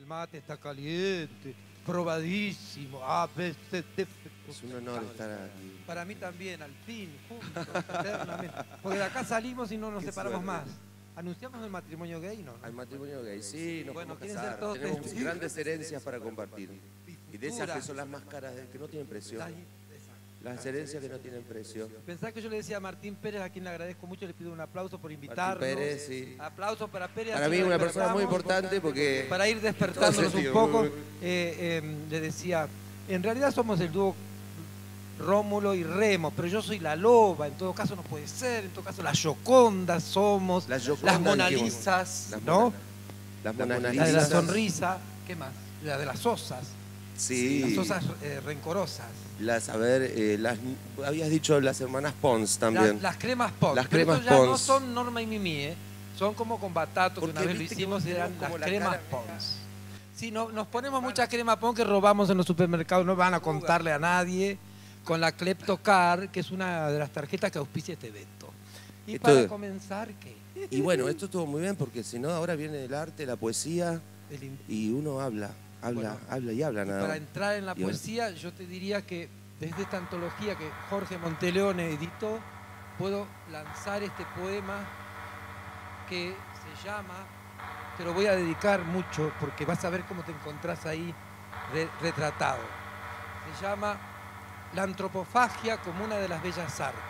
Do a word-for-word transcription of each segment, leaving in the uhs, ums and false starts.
mate está caliente, probadísimo. Ah, ves, te, te, Es un honor estar aquí. Para mí también, al fin, juntos, eternamente. Porque de acá salimos y no nos Qué separamos suerte. más. ¿Anunciamos el matrimonio gay, no? Al matrimonio gay, sí, nos Bueno, podemos quieren casar. ser todos Tenemos testigos. grandes herencias para compartir. Y de esas que futuras. son las más caras, de- que no tienen precio. Las- Las herencias que no tienen precio. Pensá que yo le decía a Martín Pérez, a quien le agradezco mucho, le pido un aplauso por invitarnos. Martín Pérez, sí. Aplauso para Pérez. Para así mí lo una persona muy despertamos. importante porque... Para ir en todo despertándonos un sentido, poco, muy- eh, eh, le decía, en realidad somos el dúo Rómulo y Remo, pero yo soy la loba, en todo caso no puede ser, en todo caso las Giocondas somos, Las Giocondas, las Mona dijimos. Lisas, Las ¿no? Mona- Las Mona La de la Lisas. sonrisa, ¿qué más? La de las osas, Sí. las osas eh, rencorosas. Las, a ver, eh, las, habías dicho las hermanas Pons también. Las, las cremas Pons. Las Pero cremas estos ya no Pons. son Norma y Mimi, ¿eh? Son como con Batato, que Porque una vez lo viste que hicimos, vos eran tenés las como la cremas cara- Pons. Sí, no, nos ponemos mucha crema Pons que robamos en los supermercados, no van a contarle a nadie, con la Kleptocar, que es una de las tarjetas que auspicia este evento. Y Esto para es- comenzar, ¿qué? Y bueno, esto estuvo muy bien porque si no, ahora viene el arte, la poesía El in- y uno habla, habla, Bueno, habla y habla nada Para más. entrar en la Y ahora- poesía, yo te diría que desde esta antología que Jorge Monteleone editó, puedo lanzar este poema que se llama, te lo voy a dedicar mucho porque vas a ver cómo te encontrás ahí re- retratado. Se llama La antropofagia como una de las bellas artes.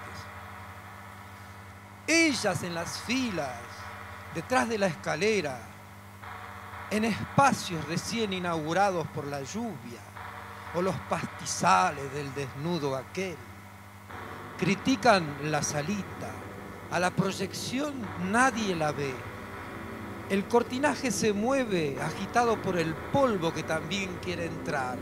Ellas en las filas, detrás de la escalera, en espacios recién inaugurados por la lluvia, o los pastizales del desnudo aquel, critican la salita, a la proyección nadie la ve. El cortinaje se mueve agitado por el polvo que también quiere entrar.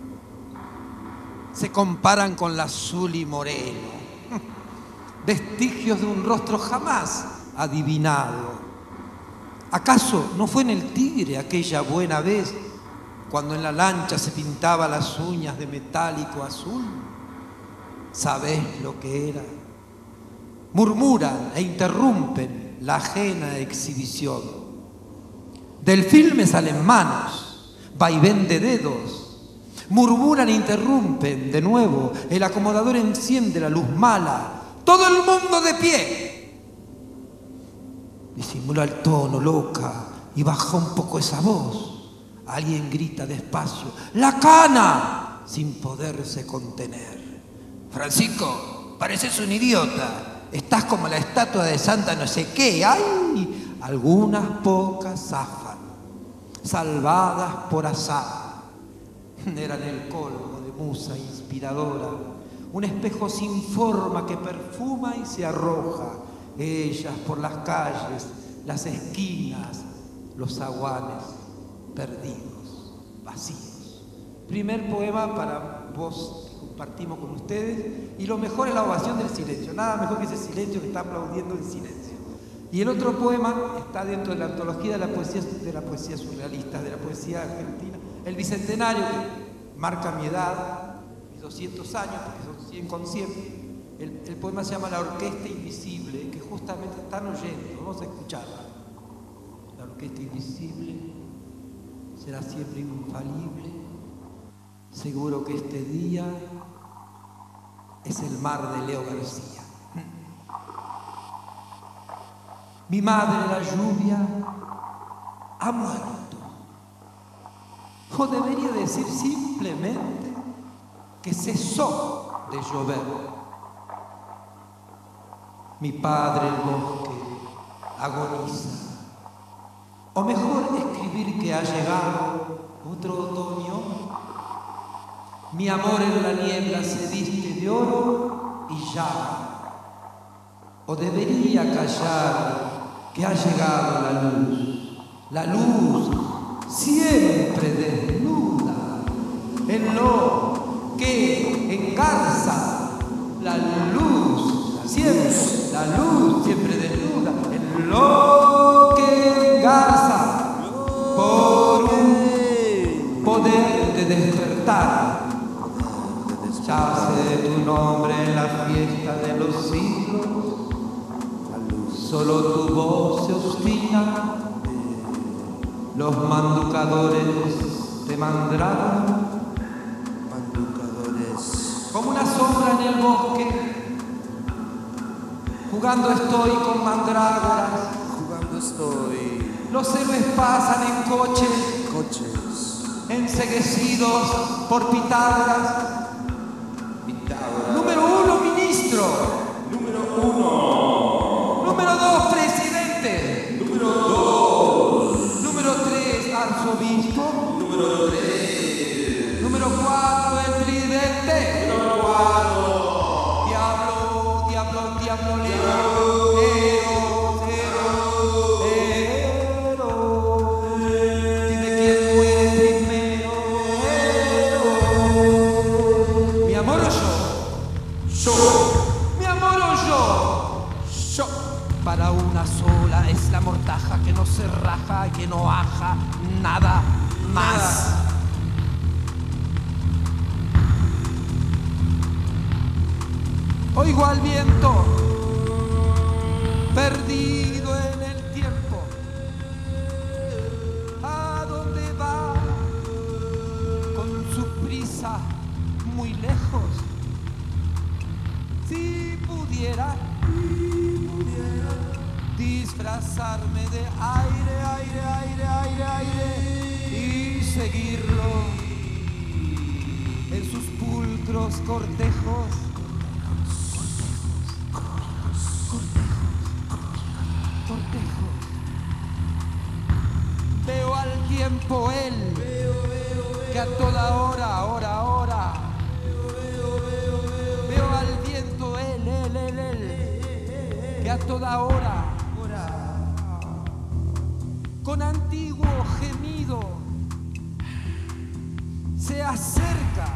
Se comparan con la Zuli Moreno, vestigios de un rostro jamás adivinado. ¿Acaso no fue en el Tigre aquella buena vez cuando en la lancha se pintaba las uñas de metálico azul? ¿Sabés lo que era? Murmuran e interrumpen la ajena exhibición. Del filme salen manos, vaivén de dedos. Murmuran e interrumpen de nuevo. El acomodador enciende la luz mala. ¡Todo el mundo de pie! Disimula el tono, loca, y baja un poco esa voz. Alguien grita despacio, ¡la cana!, sin poderse contener. Francisco, pareces un idiota. Estás como la estatua de Santa no sé qué. ¡Ay! Algunas pocas zafan, salvadas por azar. Eran el colmo de musa inspiradora. Un espejo sin forma que perfuma y se arroja. Ellas por las calles, las esquinas, los zaguanes perdidos, vacíos. Primer poema para vos que compartimos con ustedes, y lo mejor es la ovación del silencio. Nada mejor que ese silencio que está aplaudiendo en silencio. Y el otro poema está dentro de la antología de la poesía, de la poesía surrealista, de la poesía argentina, el Bicentenario, que marca mi edad, mis doscientos años, porque son cien con cien. El, el poema se llama La Orquesta Invisible, que justamente están oyendo. Vamos a escucharla. La orquesta invisible será siempre infalible. Seguro que este día es el mar de Leo García. Mi madre, la lluvia, ha muerto. O debería decir simplemente que cesó de llover. Mi padre, el bosque, agoniza. O mejor escribir que ha llegado otro otoño. Mi amor en la niebla se viste de oro y ya. O debería callar que ha llegado la luz. La luz siempre desnuda. En lo que engarza la luz siempre. La luz siempre desnuda, en lo que engarza por un poder de despertar. Ya sé tu nombre en la fiesta de los siglos, solo tu voz se obstina Los manducadores de Mandragora, Manducadores. como una sombra en el bosque, jugando estoy con mandrágoras. Jugando estoy. Los héroes pasan en coche, Coches. enceguecidos por Pitágoras. Pitágoras. Número uno, ministro. Número uno. Número dos, presidente. Número dos. Número tres, arzobispo. Número tres. Número cuatro, el tridente. Número cuatro. Diablo, diablo, diablo, diablo. Para una sola es la mortaja que no se raja, que no aja nada más. Oigo al viento, perdido en el tiempo. ¿A dónde va? Con su prisa, muy lejos. Si pudiera disfrazarme de aire, aire, aire, aire, aire y seguirlo en sus pulcros cortejos. Cortejos. Veo al tiempo él, que a toda hora, hora, hora. Veo al viento él, él, él, él, que a toda hora. Con antiguo gemido se acerca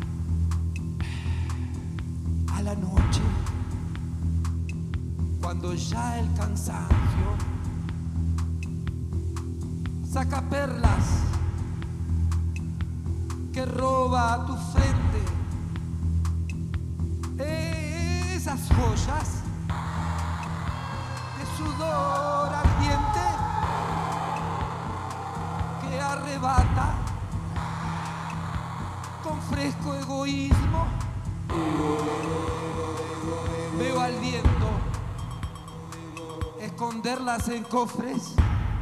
a la noche, cuando ya el cansancio saca perlas que roba a tu frente, esas joyas de sudor ardiente que arrebata con fresco egoísmo. Veo al viento esconderlas en cofres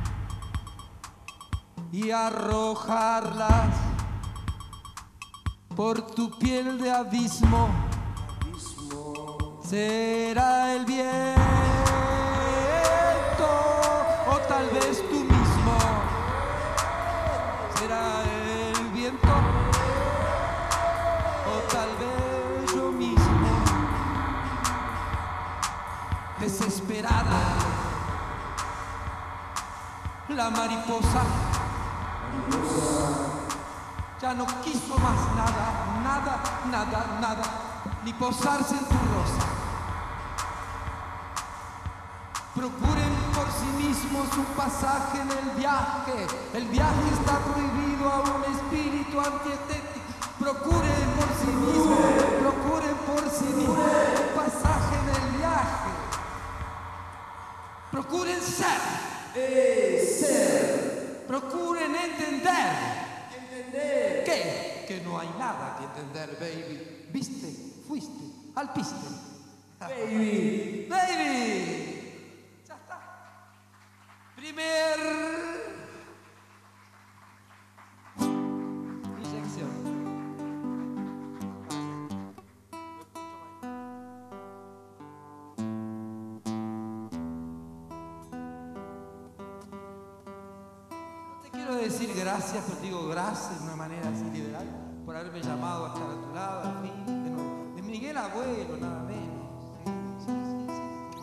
y arrojarlas por tu piel de abismo. Será el viento o tal vez tú mismo. Será el viento o tal vez yo mismo. Desesperada, la mariposa ya no quiso más nada, nada, nada, nada, ni posarse en tu rosa. Procuren por sí mismos un pasaje en el viaje. El viaje está prohibido a un espíritu antietético. Procuren por sí mismos, procuren por sí mismos un pasaje en el viaje. Procuren ser, eh, ser. Procuren entender, entender. ¿Qué? Que no hay nada que entender, baby. Viste, fuiste, alpiste. Baby, baby. Ya está. Primer inyección. No te quiero decir gracias, pero te digo gracias de una manera así liberal por haberme llamado a estar a tu lado, al fin, de, no, de Miguel Abuelo, nada menos. Sí, sí, sí, sí.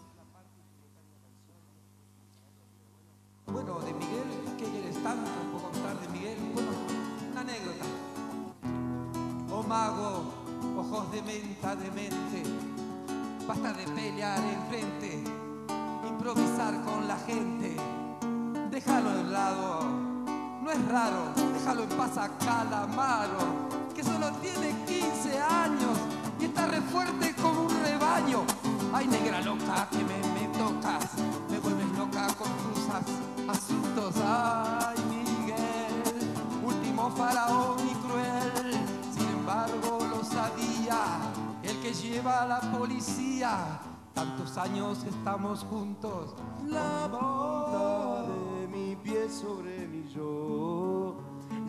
Bueno, de Miguel, ¿qué quieres tanto? ¿Puedo contar de Miguel? Bueno, una anécdota. Oh mago, ojos de menta, demente, basta de pelear enfrente, improvisar con la gente, déjalo de lado, no es raro, déjalo en paz a Calamaro, que solo tiene quince años y está re fuerte como un rebaño. Ay, negra loca, que me, me tocas, me vuelves loca con tus as- asuntos. Ay, Miguel, último faraón y cruel. Sin embargo, lo sabía el que lleva la policía. Tantos años estamos juntos. La punta de mi pie sobre mi yo,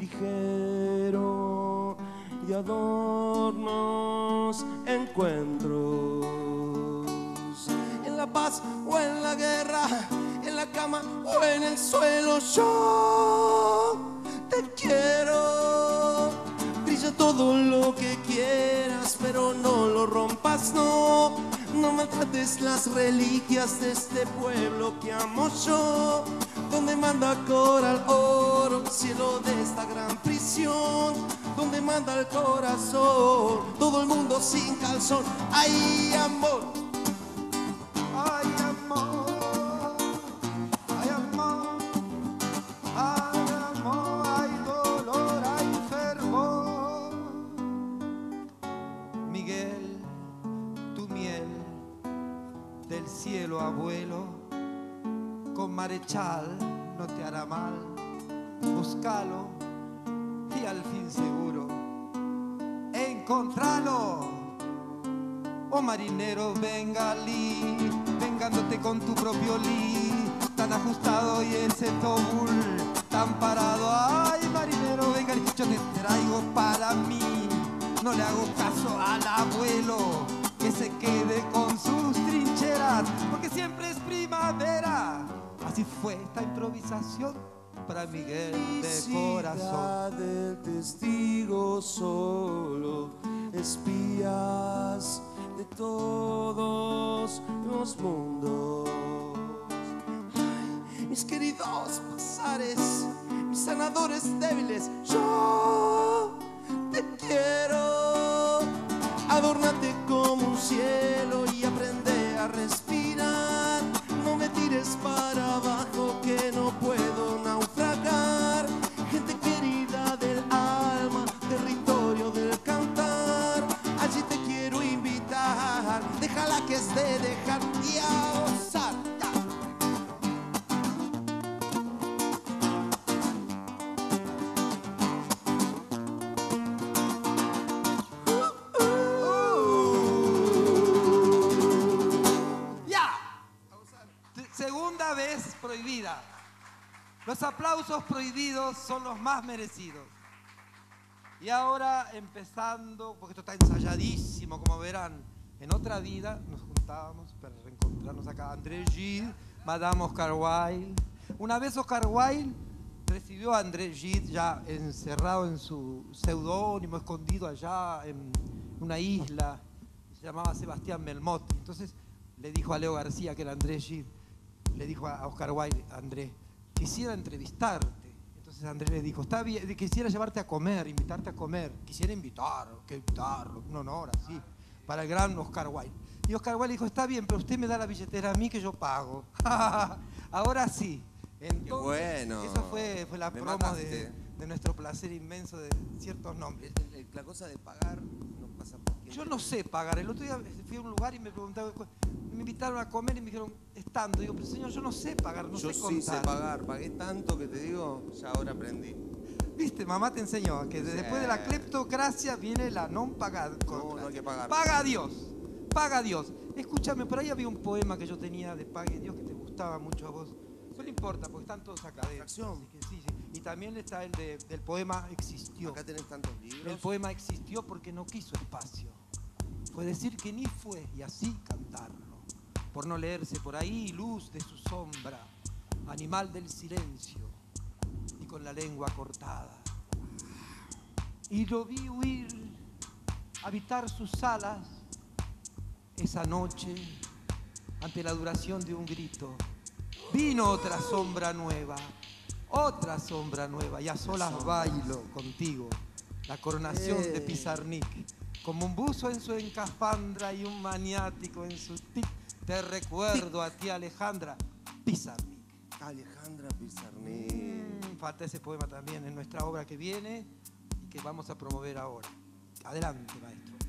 ligero y adornos encuentros. En la paz o en la guerra, en la cama o en el suelo, yo te quiero. Brilla todo lo que quieras, pero no lo rompas, no. No maltrates las reliquias de este pueblo que amo yo, donde manda coral oro, cielo de esta gran prisión, donde manda el corazón, todo el mundo sin calzón. ¡Ay, amor! Ay, amor, ay, amor, ay, amor, ay, dolor, ay, fervor. Miguel, tu miel del cielo, abuelo, con Marechal no te hará mal. Búscalo y al fin seguro encontralo. Oh marinero bengalí, vengándote con tu propio li, tan ajustado y ese tobul tan parado. Ay, marinero bengalí, yo te traigo para mí. No le hago caso al abuelo, que se quede con sus trincheras, porque siempre es primavera. Así fue esta improvisación para Miguel de corazón. Del testigo solo, espías de todos los mundos. Ay, mis queridos pasares, mis sanadores débiles, yo te quiero. Adórnate como un cielo y aprende a respirar. No me tires para abajo que no puedo naufragar. Gente querida del alma, territorio del cantar, allí te quiero invitar. Déjala que es de dejar y a osar. Segunda vez prohibida. Los aplausos prohibidos son los más merecidos. Y ahora empezando, porque esto está ensayadísimo, como verán, en otra vida nos juntábamos para reencontrarnos acá. André Gide, Madame Oscar Wilde. Una vez Oscar Wilde recibió a André Gide ya encerrado en su seudónimo, escondido allá en una isla, se llamaba Sebastián Melmoth. Entonces le dijo a Leo García, que era André Gide, le dijo a Oscar Wilde: André, quisiera entrevistarte. Entonces André le dijo: está bien, quisiera llevarte a comer, invitarte a comer. Quisiera invitar, que invitarlo, un honor así, para el gran Oscar Wilde. Y Oscar Wilde dijo: está bien, pero usted me da la billetera a mí que yo pago. Ahora sí. Entonces, qué bueno. Eso fue, fue la Me promo mataste. de, de nuestro placer inmenso de ciertos nombres. El- el- la cosa de pagar no pasa por quién. Yo no sé pagar. El otro día fui a un lugar y me preguntaban, me invitaron a comer y me dijeron, estando. Digo, pero señor, yo no sé pagar, no Yo sé sí contar. sé pagar, pagué tanto que te digo, ya ahora aprendí. Viste, mamá te enseñó que Sí. después de la cleptocracia viene la non pagada. No, no hay que pagar. Paga a Dios, paga a Dios. Escúchame, por ahí había un poema que yo tenía de Pague Dios que te gustaba mucho a vos. Pero no importa, porque están todos acá adentro. Abstracción. Así que sí, sí. Y también está el de- del poema Existió. Acá tenés tantos libros. El poema existió porque no quiso espacio. Fue decir que ni fue y así cantarlo. Por no leerse por ahí, luz de su sombra, animal del silencio y con la lengua cortada. Y lo vi huir, habitar sus alas esa noche ante la duración de un grito. Vino otra sombra nueva, otra sombra nueva, y a solas bailo contigo la coronación de Pizarnik. Como un buzo en su encafandra y un maniático en su tic, te recuerdo a ti, Alejandra Pizarnik. Alejandra Pizarnik. Mm, falta ese poema también en nuestra obra que viene y que vamos a promover ahora. Adelante, maestro.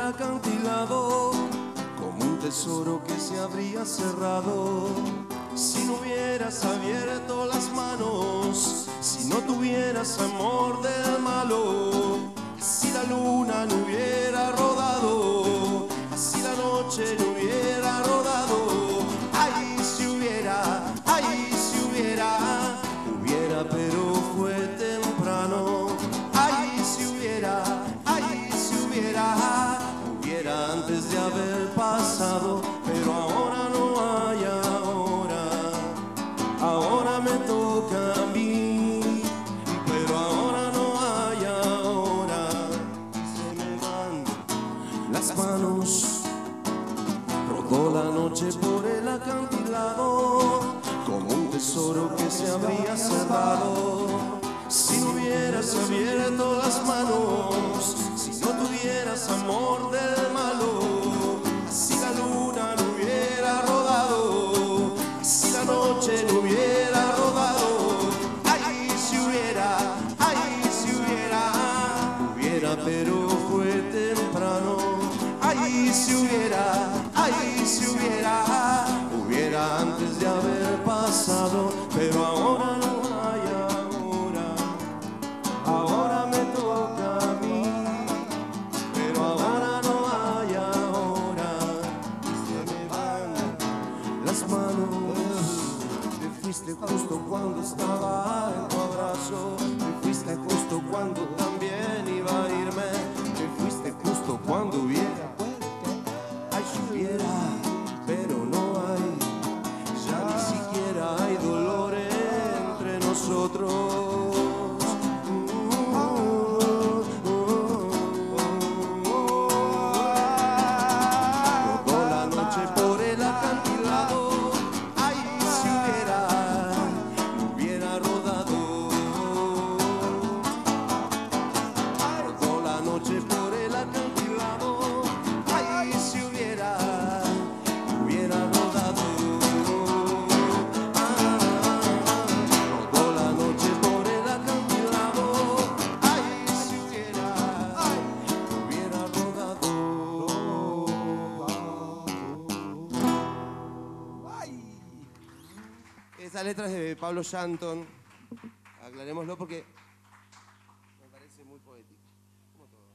acantilado, como un tesoro que se habría cerrado. Si no hubieras abierto las manos, si no tuvieras amor del malo, si la luna no hubiera rodado, si la noche no hubiera rodado, ay, si hubiera, ay, si hubiera, hubiera, pero fue temprano. Ay, si hubiera, ay, si hubiera, hubiera antes de haber pasado, pero ahora no hay ahora, ahora me toca a mí, pero ahora no hay ahora, se me van las manos. Rodó la noche por el acantilado, como un tesoro que se habría cerrado. Si no hubieras abierto las manos, si no tuvieras amor del malo, si la luna no hubiera rodado, si la noche no hubiera rodado, ay, si hubiera, ay, si hubiera, hubiera, pero fue temprano. Ay, si hubiera, ay, si hubiera, hubiera antes de haber pasado, pero ahora no hay ahora, ahora me toca a mí, pero ahora no hay ahora, se me van las manos. Te fuiste justo cuando estaba en tu abrazo, te fuiste justo cuando también iba a irme, te fuiste justo cuando hubiera, ay, si hubiera, pero no hay, ya ni siquiera hay dolor entre nosotros. Rodó la noche por el acantilado, ay, si hubiera, hubiera rodado. Rodó la noche por el acantilado, ay, si hubiera, hubiera rodado. Rodó la noche por el acantilado, ay, si hubiera, hubiera rodado. Esa letra es de Pablo Shanton, aclarémoslo porque me parece muy poético. Como todo.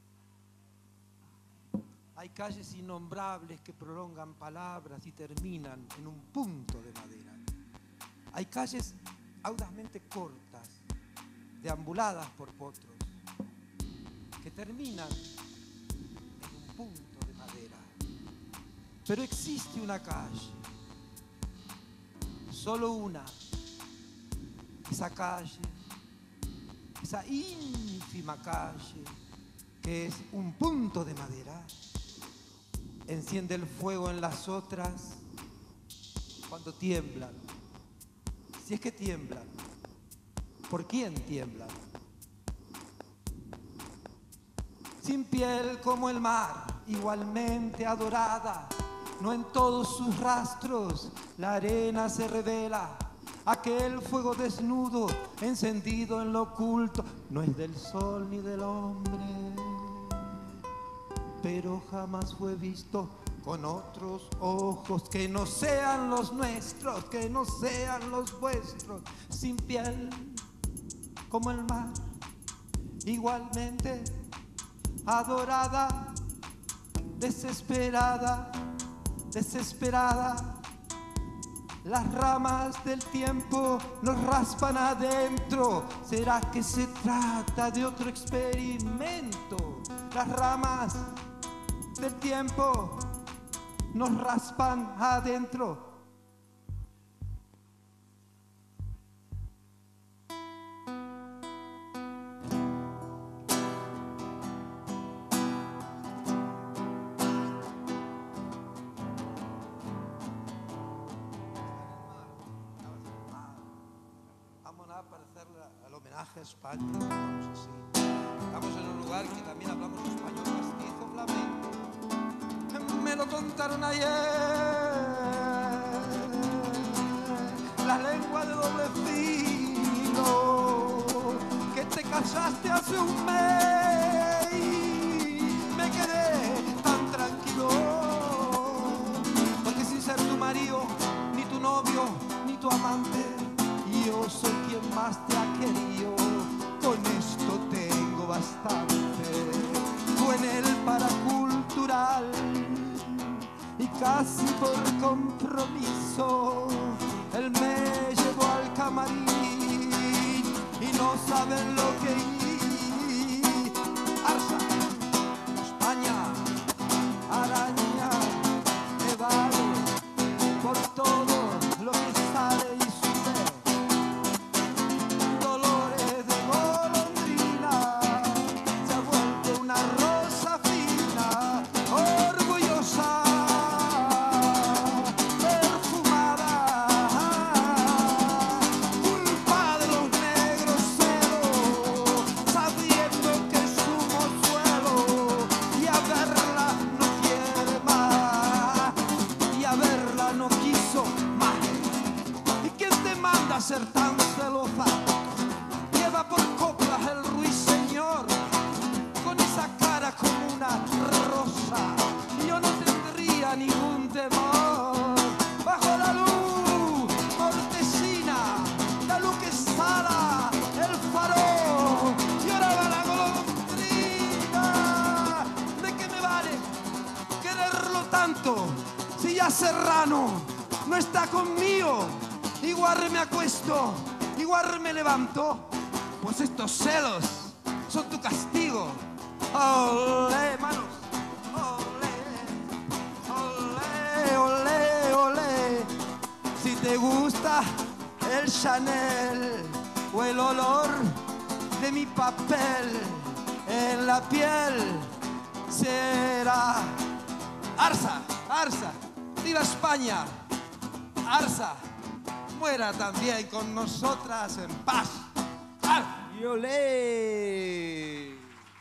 Hay calles innombrables que prolongan palabras y terminan en un punto de madera. Hay calles audazmente cortas, deambuladas por potros, que terminan en un punto de madera. Pero existe una calle, solo una, esa calle, esa ínfima calle, que es un punto de madera, enciende el fuego en las otras cuando tiemblan. Si es que tiemblan, ¿por quién tiemblan? Sin piel como el mar, igualmente adorada, no en todos sus rastros la arena se revela. Aquel fuego desnudo, encendido en lo oculto, no es del sol ni del hombre, pero jamás fue visto con otros ojos que no sean los nuestros, que no sean los vuestros. Sin piel como el mar, igualmente adorada, desesperada, desesperada. Las ramas del tiempo nos raspan adentro. ¿Será que se trata de otro experimento? Las ramas del tiempo nos raspan adentro. Al homenaje a España, estamos así. Estamos en un lugar que también hablamos español castizo, flamenco. Me lo contaron ayer, la lengua de doble filo, que te casaste hace un mes. Me quedé más te ha querido, con esto tengo bastante. Fue en el paracultural y casi por compromiso él me llevó al camarín y no saben lo que hice. Arsa, España, araña, me vale por todo lo que sale y sube. Dolores de golondrina, se ha vuelto una rosa fina, orgullosa, perfumada, culpa de los negros celos, sabiendo que es un mozuelo, y a verla no quiere más, y a verla no quiso más. ¿Y quién te manda a ser tan celosa? Lleva por coplas el ruiseñor, con esa cara como una rosa, y yo no tendría ningún temor. Bajo la luz mortecina, la luz que sala, el farol, lloraba la golondrina. ¿De qué me vale quererlo tanto si ya Serrano no está conmigo? Igual me acuesto, igual me levanto, pues estos celos son tu castigo. Olé, manos, olé, olé, olé, olé. Si te gusta el Chanel o el olor de mi papel en la piel, será Arsa, Arsa, viva España, Arsa, muera también con nosotras en paz. ¡Ah! Y olé.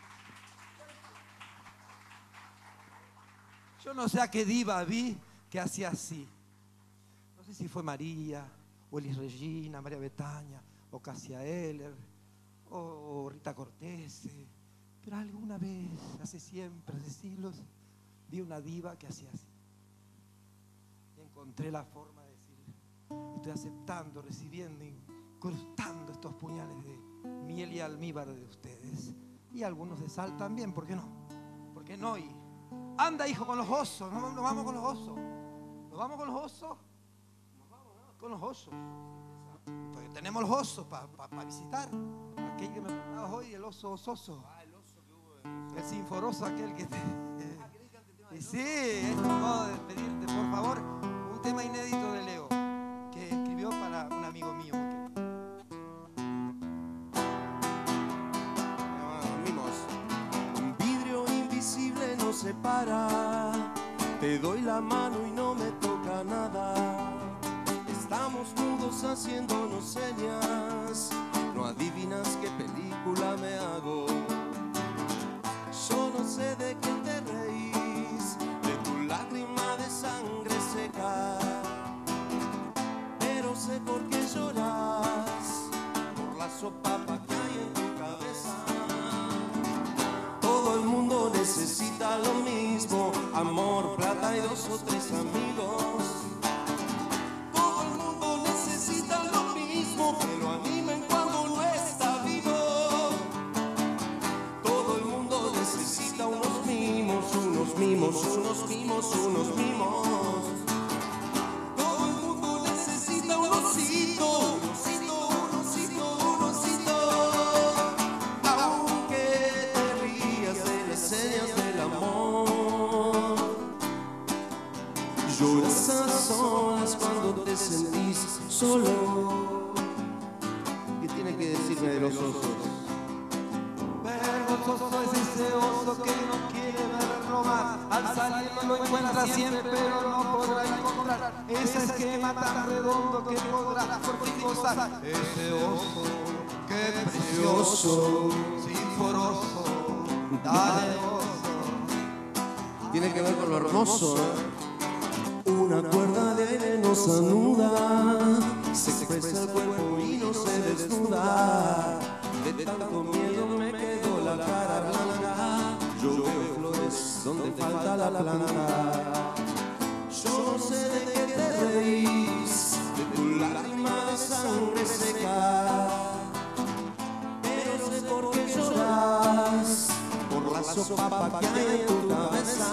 Yo no sé a qué diva vi que hacía así. No sé si fue María, o Elis Regina, María Betaña, o Cassia Eller, o, o Rita Cortese. Pero alguna vez, hace siempre, hace siglos, vi una diva que hacía así. Y encontré la forma de decir, estoy aceptando, recibiendo, incrustando estos puñales de miel y almíbar de ustedes. Y algunos de sal también, ¿por qué no? ¿Por qué no? Y anda, hijo, con los osos, nos, nos vamos con los osos. ¿Nos vamos con los osos? Nos vamos, ¿no? Con los osos. Porque tenemos los osos para pa, pa visitar. Aquel que me preguntaba hoy, el oso ososo. Ah, el oso que hubo de... El sinforoso aquel que te... Ah, ¿querés que cante el tema del Y oso? sí, es modo de pedirte, por favor, un tema inédito de Leo, que escribió para un amigo mío. Un vidrio invisible nos separa, te doy la mano y no me toca nada. Estamos mudos haciéndonos señas, no adivinas qué película me hago. Yo no sé de qué te reís, de tu lágrima de sangre seca, pero sé por qué lloras, por la sopapa que hay en tu cabeza. Todo el mundo necesita lo mismo, amor, plata y dos o tres amigos. Todo el mundo necesita lo mismo, que lo animen cuando no está vivo. Todo el mundo necesita unos mimos, unos mimos, unos mimos, unos mimos. Todo el mundo necesita un osito, un osito, un osito, un osito. Aunque te rías de las señas del amor, lloras a solas cuando te sentís solo. ¿Qué tiene que decirme de los osos? Vergonzoso es ese oso que no quiere verlo más. Al salir lo encuentra siempre, pero no podrá encontrar ese esquema tan redondo que podrá por ti gozar. Ese oso, qué precioso, sinforoso, dale oso. Tiene que ver con lo hermoso, ¿eh? Una cuerda de aire nos anuda, se expresa el cuerpo y no se desnuda. De tanto miedo me quedó la cara blanca. Yo veo flores donde falta la planta. Yo no sé de qué te reís, de tu lágrima de sangre seca. famoso papá que hay en tu cabeza.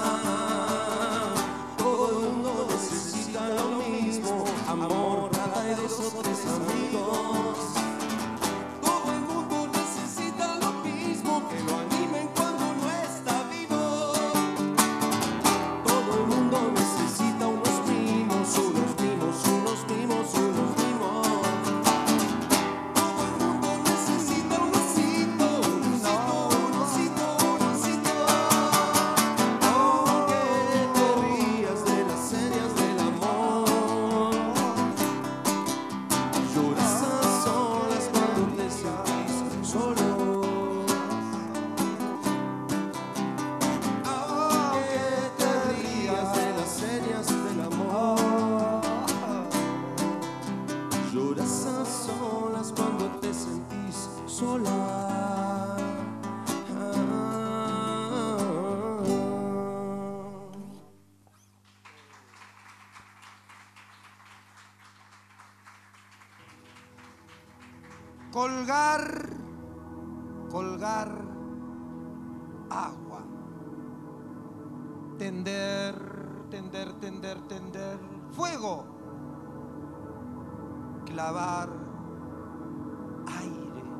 Todo el mundo necesita lo mismo, amor, rata y dos o tres amigos. Todo el mundo necesita lo mismo, que lo animen cuando no está vivo. Todo el mundo necesita unos mimos, unos mimos, unos mimos, unos mimos. Todo el mundo necesita un osito, un osito, un osito, un osito. Aunque te rías de las series del amor, lloras a solas cuando te sentís solo. Aunque te rías de las series del amor, lloras a solas cuando te sentís sola. Colgar, colgar agua. Tender, tender, tender, tender. Fuego. Clavar aire.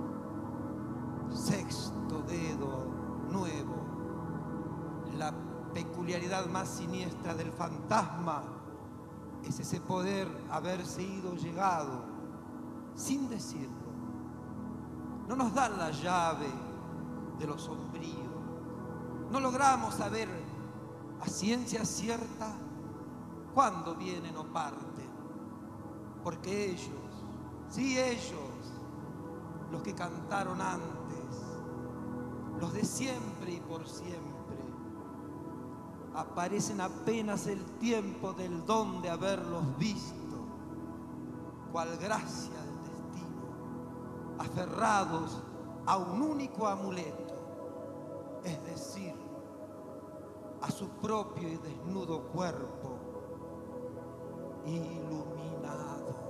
Sexto dedo nuevo. La peculiaridad más siniestra del fantasma es ese poder haberse ido llegado sin decirlo. No nos dan la llave de lo sombrío. No logramos saber a ciencia cierta cuándo vienen o parten. Porque ellos, sí ellos, los que cantaron antes, los de siempre y por siempre, aparecen apenas el tiempo del don de haberlos visto, cual gracia del destino, aferrados a un único amuleto, es decir, a su propio y desnudo cuerpo iluminado.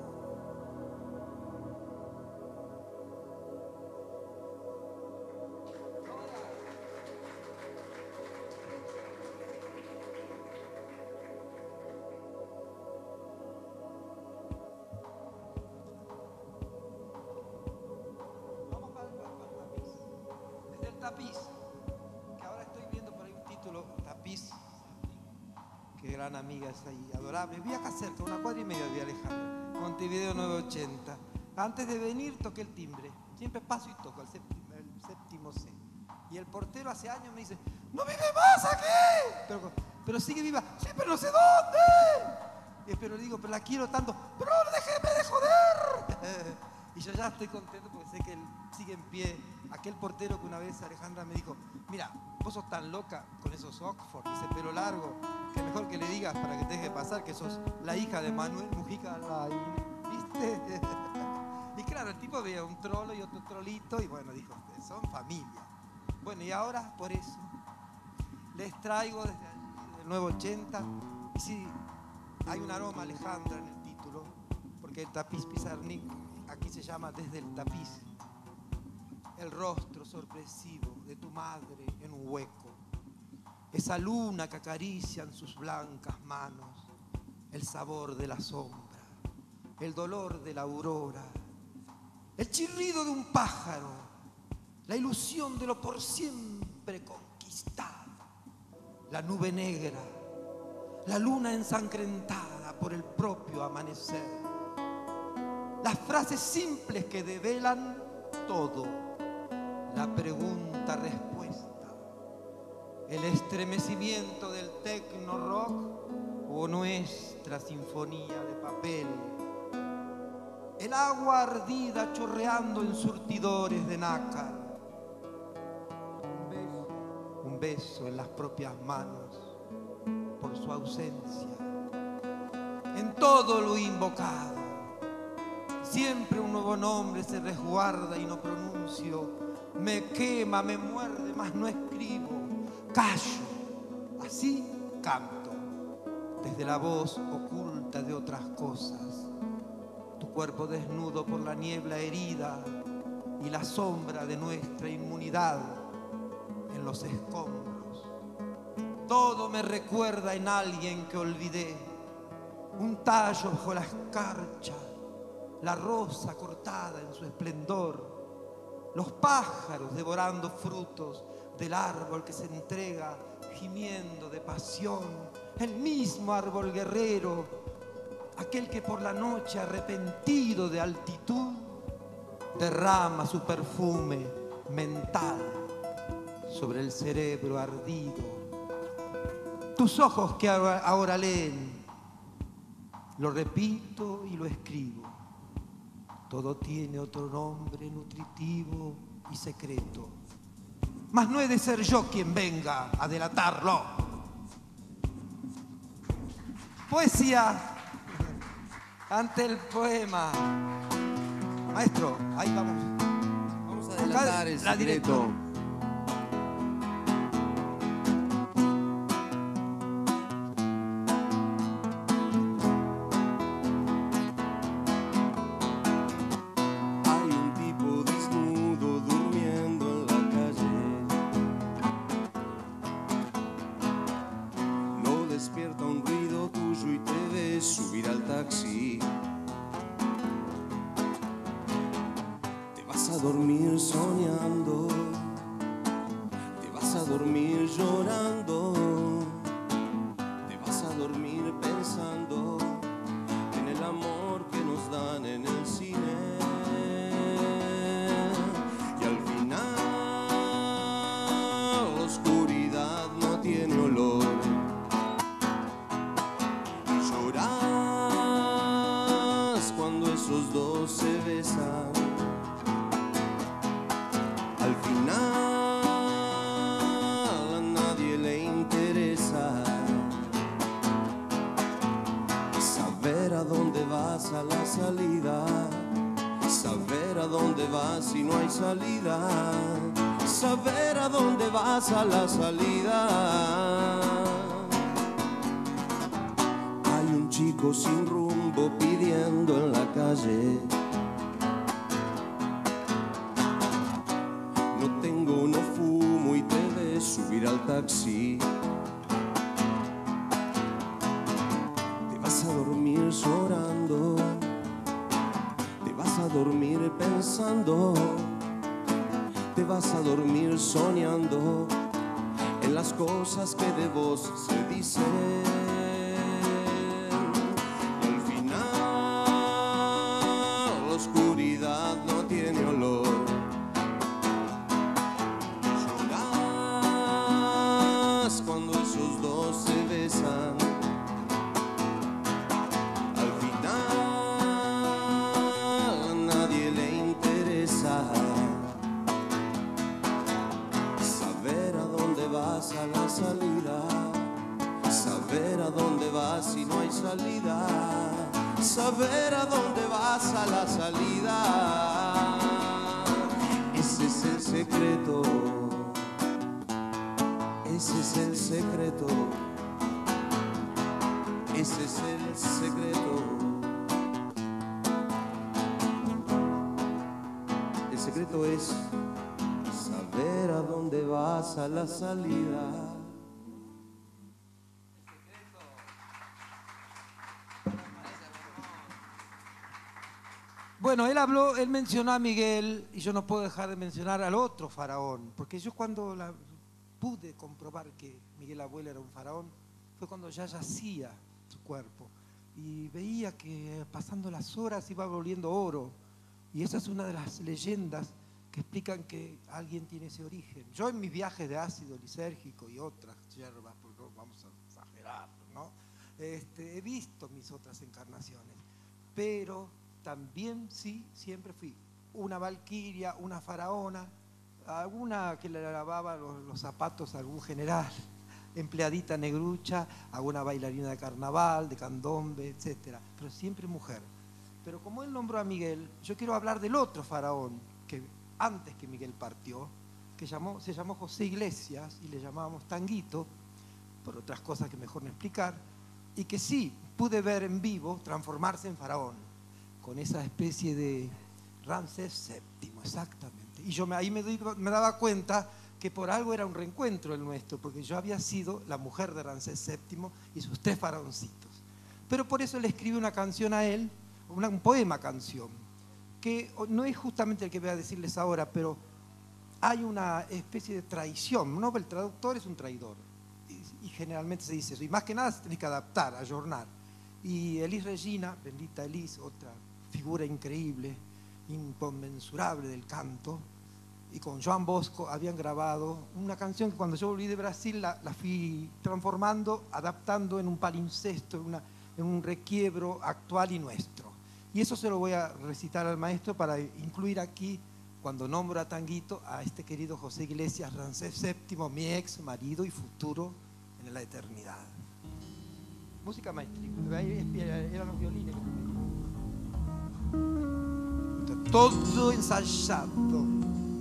Vamos para el, para el tapiz. Desde el tapiz, que ahora estoy viendo por ahí un título, Tapiz. Qué gran amiga es ahí, adorable. Viví acá cerca, una cuadra y media de Alejandra, Montevideo nueve ochenta. Antes de venir toqué el timbre. Siempre paso y toco el séptimo, el séptimo C. Y el portero hace años me dice, ¡no vive más aquí! Pero, pero sigue viva. Sí, pero no sé dónde. Y pero le digo, pero la quiero tanto. ¡Pero déjeme de joder! Y yo ya estoy contento porque sé que él sigue en pie. Aquel portero que una vez Alejandra me dijo, mira, vos sos tan loca con esos Oxford y ese pelo largo, que mejor que le digas para que te deje pasar que sos la hija de Manuel Mujica Laín, ¿viste? Y claro, el tipo veía un trolo y otro trolito y bueno, dijo, son familia. Bueno, y ahora por eso les traigo desde el nueve ochenta, y sí, hay un aroma Alejandra en el título, porque el tapiz Pizarnik aquí se llama Desde el tapiz. El rostro sorpresivo de tu madre en un hueco, esa luna que acarician sus blancas manos, el sabor de la sombra, el dolor de la aurora, el chirrido de un pájaro, la ilusión de lo por siempre conquistado, la nube negra, la luna ensangrentada por el propio amanecer, las frases simples que develan todo, la pregunta-respuesta, el estremecimiento del tecno rock o nuestra sinfonía de papel, el agua ardida chorreando en surtidores de nácar, un beso, un beso en las propias manos por su ausencia, en todo lo invocado. Siempre un nuevo nombre se resguarda y no pronuncio. Me quema, me muerde, mas no escribo. Callo, así canto, desde la voz oculta de otras cosas. Tu cuerpo desnudo por la niebla herida y la sombra de nuestra inmunidad en los escombros Todo me recuerda en alguien que olvidé. Un tallo bajo la escarcha, la rosa cortada en su esplendor, los pájaros devorando frutos del árbol que se entrega gimiendo de pasión, el mismo árbol guerrero, aquel que por la noche arrepentido de altitud derrama su perfume mental sobre el cerebro ardido. Tus ojos que ahora, ahora leen, lo repito y lo escribo. Todo tiene otro nombre nutritivo y secreto. Mas no he de ser yo quien venga a delatarlo. Poesía ante el poema. Maestro, ahí vamos. Vamos a delatar el La secreto. Saber a dónde vas a la salida. Hay un chico sin rumbo pidiendo en la calle. No tengo, no fumo y te ves subir al taxi. Te vas a dormir llorando. Te vas a dormir pensando. Te vas a dormir soñando en las cosas que de vos se dicen. Y al final la oscuridad no tiene olor. Llorás cuando esos dos se besan. Al final a nadie le interesa vas a la salida, saber a dónde vas si no hay salida, saber a dónde vas a la salida. Ese es el secreto, ese es el secreto, ese es el secreto. El secreto es saber a dónde vas a la salida. Bueno, él habló, él mencionó a Miguel y yo no puedo dejar de mencionar al otro faraón, porque yo cuando la, pude comprobar que Miguel Abuelo era un faraón fue cuando ya yacía su cuerpo y veía que pasando las horas iba volviendo oro, y esa es una de las leyendas que explican que alguien tiene ese origen. Yo en mis viajes de ácido lisérgico y otras hierbas, porque no vamos a exagerar, ¿no? Este, he visto mis otras encarnaciones, pero también sí, siempre fui una valquiria, una faraona, alguna que le lavaba los, los zapatos a algún general, empleadita negrucha, alguna bailarina de carnaval, de candombe, etcétera, pero siempre mujer. Pero como él nombró a Miguel, yo quiero hablar del otro faraón que antes que Miguel partió, que llamó, se llamó José Iglesias y le llamábamos Tanguito, por otras cosas que mejor no explicar, y que sí pude ver en vivo transformarse en faraón, con esa especie de Ramsés séptimo, exactamente. Y yo me, ahí me, me daba cuenta que por algo era un reencuentro el nuestro, porque yo había sido la mujer de Ramsés séptimo y sus tres faraoncitos. Pero por eso le escribí una canción a él, una, un poema canción, que no es justamente el que voy a decirles ahora, pero hay una especie de traición, ¿no? El traductor es un traidor, y, y generalmente se dice eso, y más que nada se tiene que adaptar, ayornar. Y Elis Regina, bendita Elis, otra figura increíble, inconmensurable del canto, y con Joan Bosco habían grabado una canción que cuando yo volví de Brasil la, la fui transformando, adaptando en un palincesto, en, una, en un requiebro actual y nuestro. Y eso se lo voy a recitar al maestro para incluir aquí, cuando nombro a Tanguito, a este querido José Iglesias Ramsés séptimo, mi ex marido y futuro en la eternidad. Música maestra, eran los violines que me... Todo ensayado.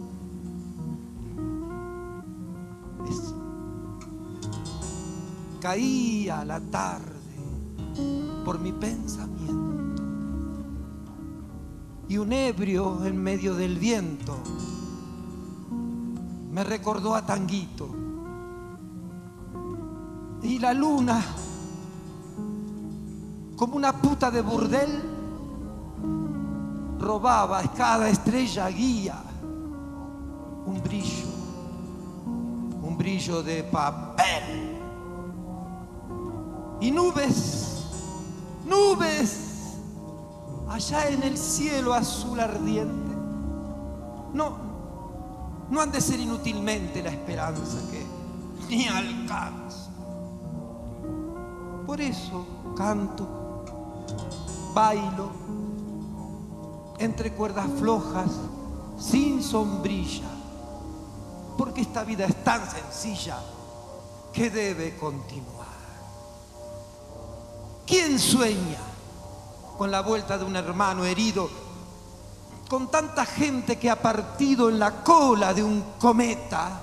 Es... Caía la tarde por mi pensamiento y un ebrio en medio del viento me recordó a Tanguito, y la luna, como una puta de burdel, robaba a cada estrella guía un brillo, un brillo de papel. Y nubes, nubes, allá en el cielo azul ardiente, no, no han de ser inútilmente la esperanza que ni alcanza. Por eso canto, bailo, entre cuerdas flojas, sin sombrilla, porque esta vida es tan sencilla que debe continuar. ¿Quién sueña con la vuelta de un hermano herido, con tanta gente que ha partido en la cola de un cometa?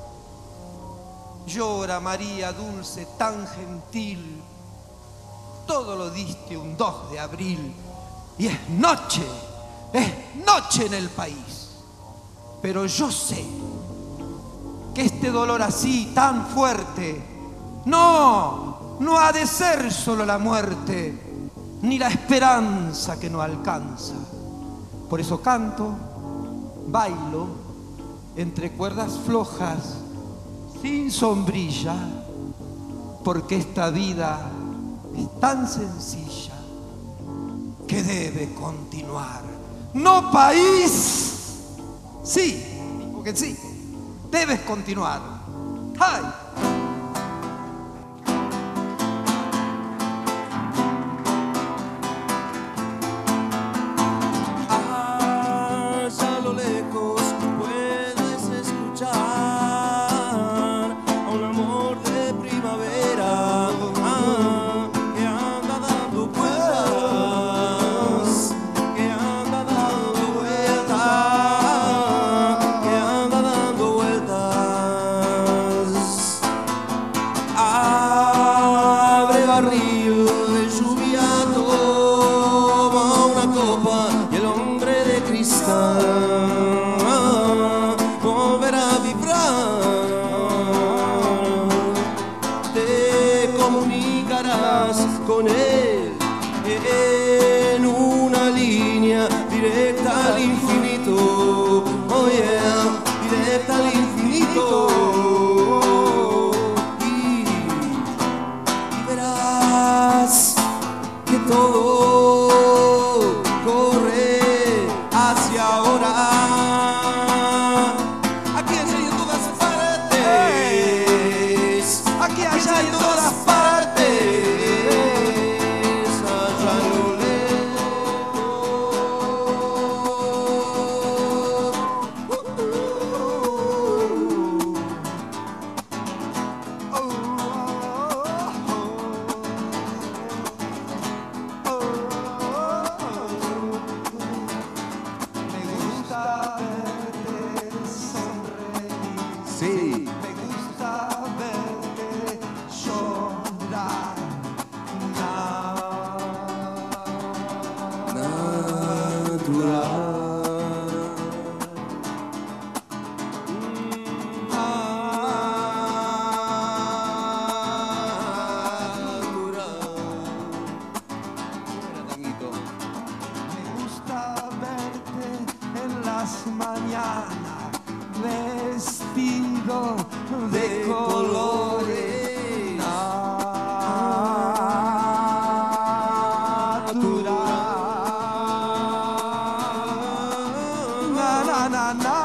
Llora María dulce, tan gentil, todo lo diste un dos de abril, y es noche, es noche en el país. Pero yo sé que este dolor así, tan fuerte, no, no ha de ser solo la muerte, ni la esperanza que no alcanza. Por eso canto, bailo, entre cuerdas flojas, sin sombrilla, porque esta vida es tan sencilla que debe continuar. No país, sí, porque sí, debes continuar. ¡Ay! Allá a lo lejos puedes escuchar a un amor de primavera, ah, que anda dando vueltas, que anda dando vueltas, que anda dando vueltas. Abre barril de lluvia, toma una copa y el hombre de cristal volverá a vibrar. Te comunicarás con él en una línea directa al infinito. Oh yeah, directa al infinito. Y, y verás que todo corre hacia ahora. Aquí, allá y en todas partes. Aquí, allá y en todas partes. Allá a lo Me gusta ver las mañanas vestido de colores natural. Na, na, na, na.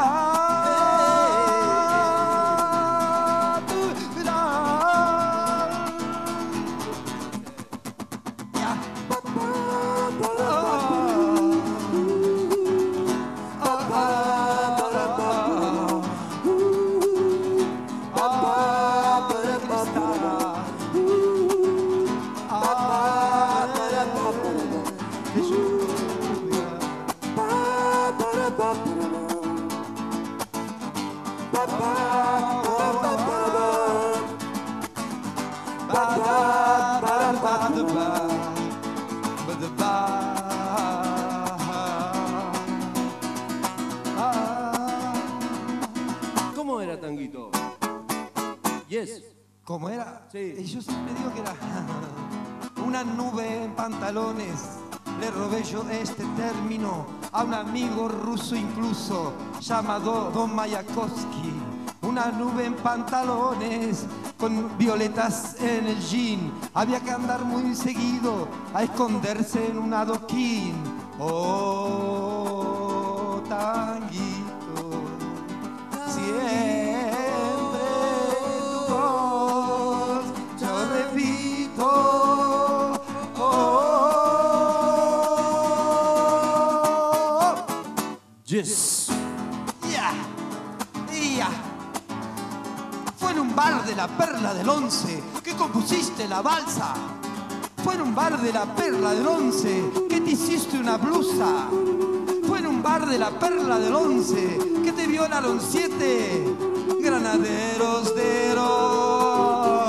¿Cómo era Tanguito? Yes. ¿Cómo era? Sí. Y yo siempre digo que era una nube en pantalones. Le robé yo este término a un amigo ruso incluso llamado Don Mayakovsky. Una nube en pantalones con violetas en el jean. Había que andar muy seguido a esconderse en un adoquín. Oh, Tanguito, siempre tu voz, yo repito. Oh, Yes. ya, ya. Fue en un bar de la Perla del Once que compusiste la balsa. Fue en un bar de la Perla del Once que te hiciste una blusa. Fue en un bar de la Perla del Once que te violaron siete granaderos de oro.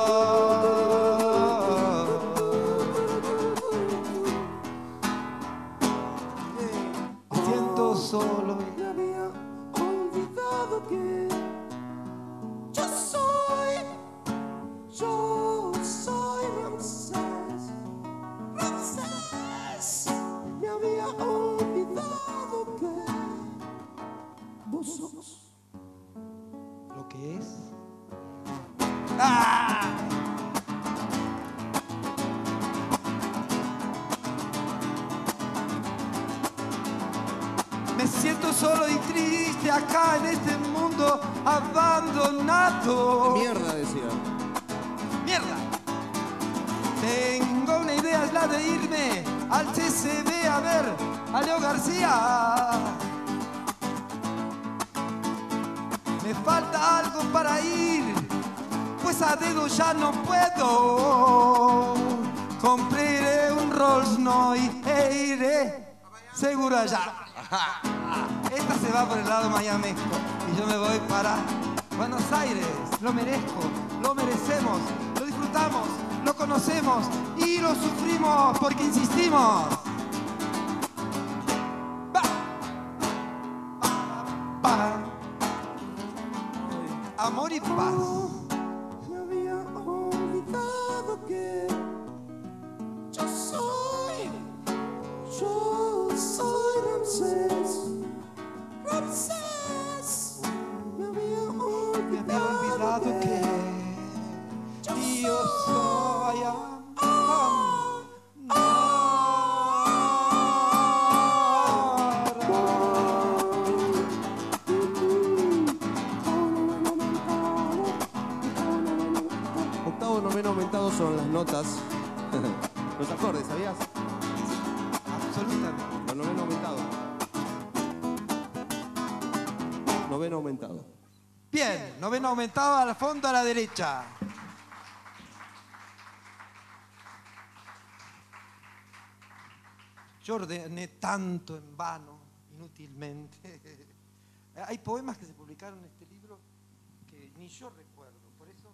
Me siento solo. Me había olvidado que yo soy, yo soy Ramsés, Ramsés. Me había olvidado que vos sos Lo que es. ¡Ah! Me siento solo y triste acá en este mundo abandonado. mierda, decía. ¡Mierda! Tengo una idea, es la de irme al C C B a ver a Leo García. Me falta algo para ir, pues a dedo ya no puedo. Compraré un Rolls Royce e iré seguro allá. Esta se va por el lado Miami y yo me voy para Buenos Aires. Lo merezco, lo merecemos, lo disfrutamos, lo conocemos y lo sufrimos porque insistimos. Va. Pa, pa. Amor y paz. Me había olvidado que yo soy, yo soy Ramsés, Ramsés. Me había Me olvidado, había olvidado que yo soy Octavo, noveno aumentado son las notas, los acordes, ¿sabías? absolutamente. Los noveno aumentado. Noveno aumentado. Bien, noveno aumentado al fondo a la derecha. Yo ordené tanto en vano, inútilmente. Hay poemas que se publicaron en este libro que ni yo recuerdo, por eso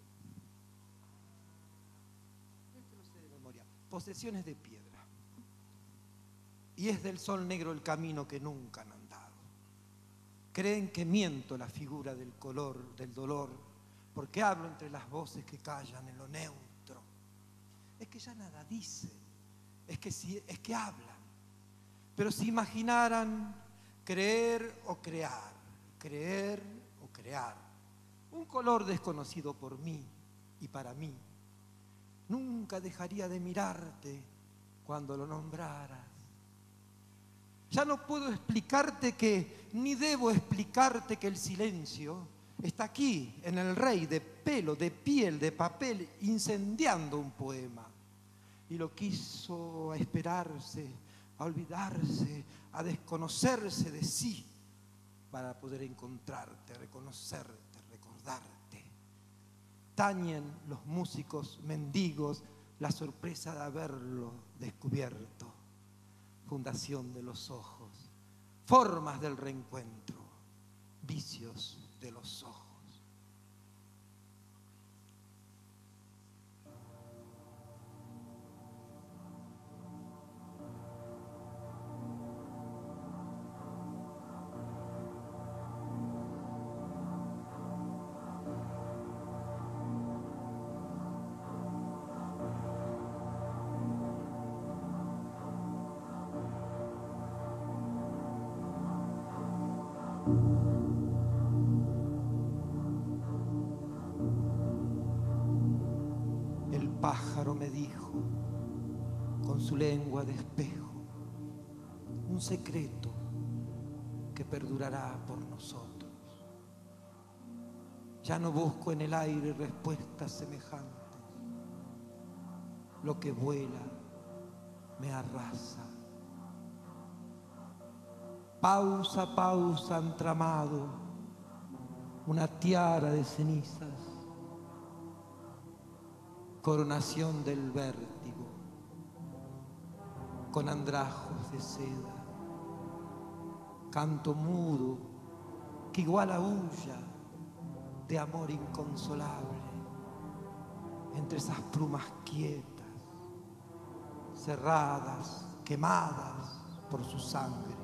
este lo sé de memoria. Posesiones de piedra. Y es del sol negro el camino que nunca han andado. Creen que miento la figura del color, del dolor, porque hablo entre las voces que callan en lo neutro. Es que ya nada dicen, es que, si, es que hablan. Pero si imaginaran Creer o crear, creer o crear. Un color desconocido por mí y para mí. Nunca dejaría de mirarte cuando lo nombraras. Ya no puedo explicarte que, ni debo explicarte que el silencio está aquí, en el rey, de pelo, de piel, de papel, incendiando un poema. Y lo quiso a esperarse, a olvidarse, a desconocerse de sí, para poder encontrarte, reconocerte, recordarte. Tañen los músicos mendigos la sorpresa de haberlo descubierto. Fundación de los ojos, formas del reencuentro, vicios de los ojos. El pájaro me dijo, con su lengua de espejo, un secreto que perdurará por nosotros. Ya no busco en el aire respuestas semejantes. Lo que vuela me arrasa. Pausa, pausa, entramado, una tiara de cenizas, coronación del vértigo, con andrajos de seda, canto mudo que igual aúlla de amor inconsolable, entre esas plumas quietas, cerradas, quemadas por su sangre.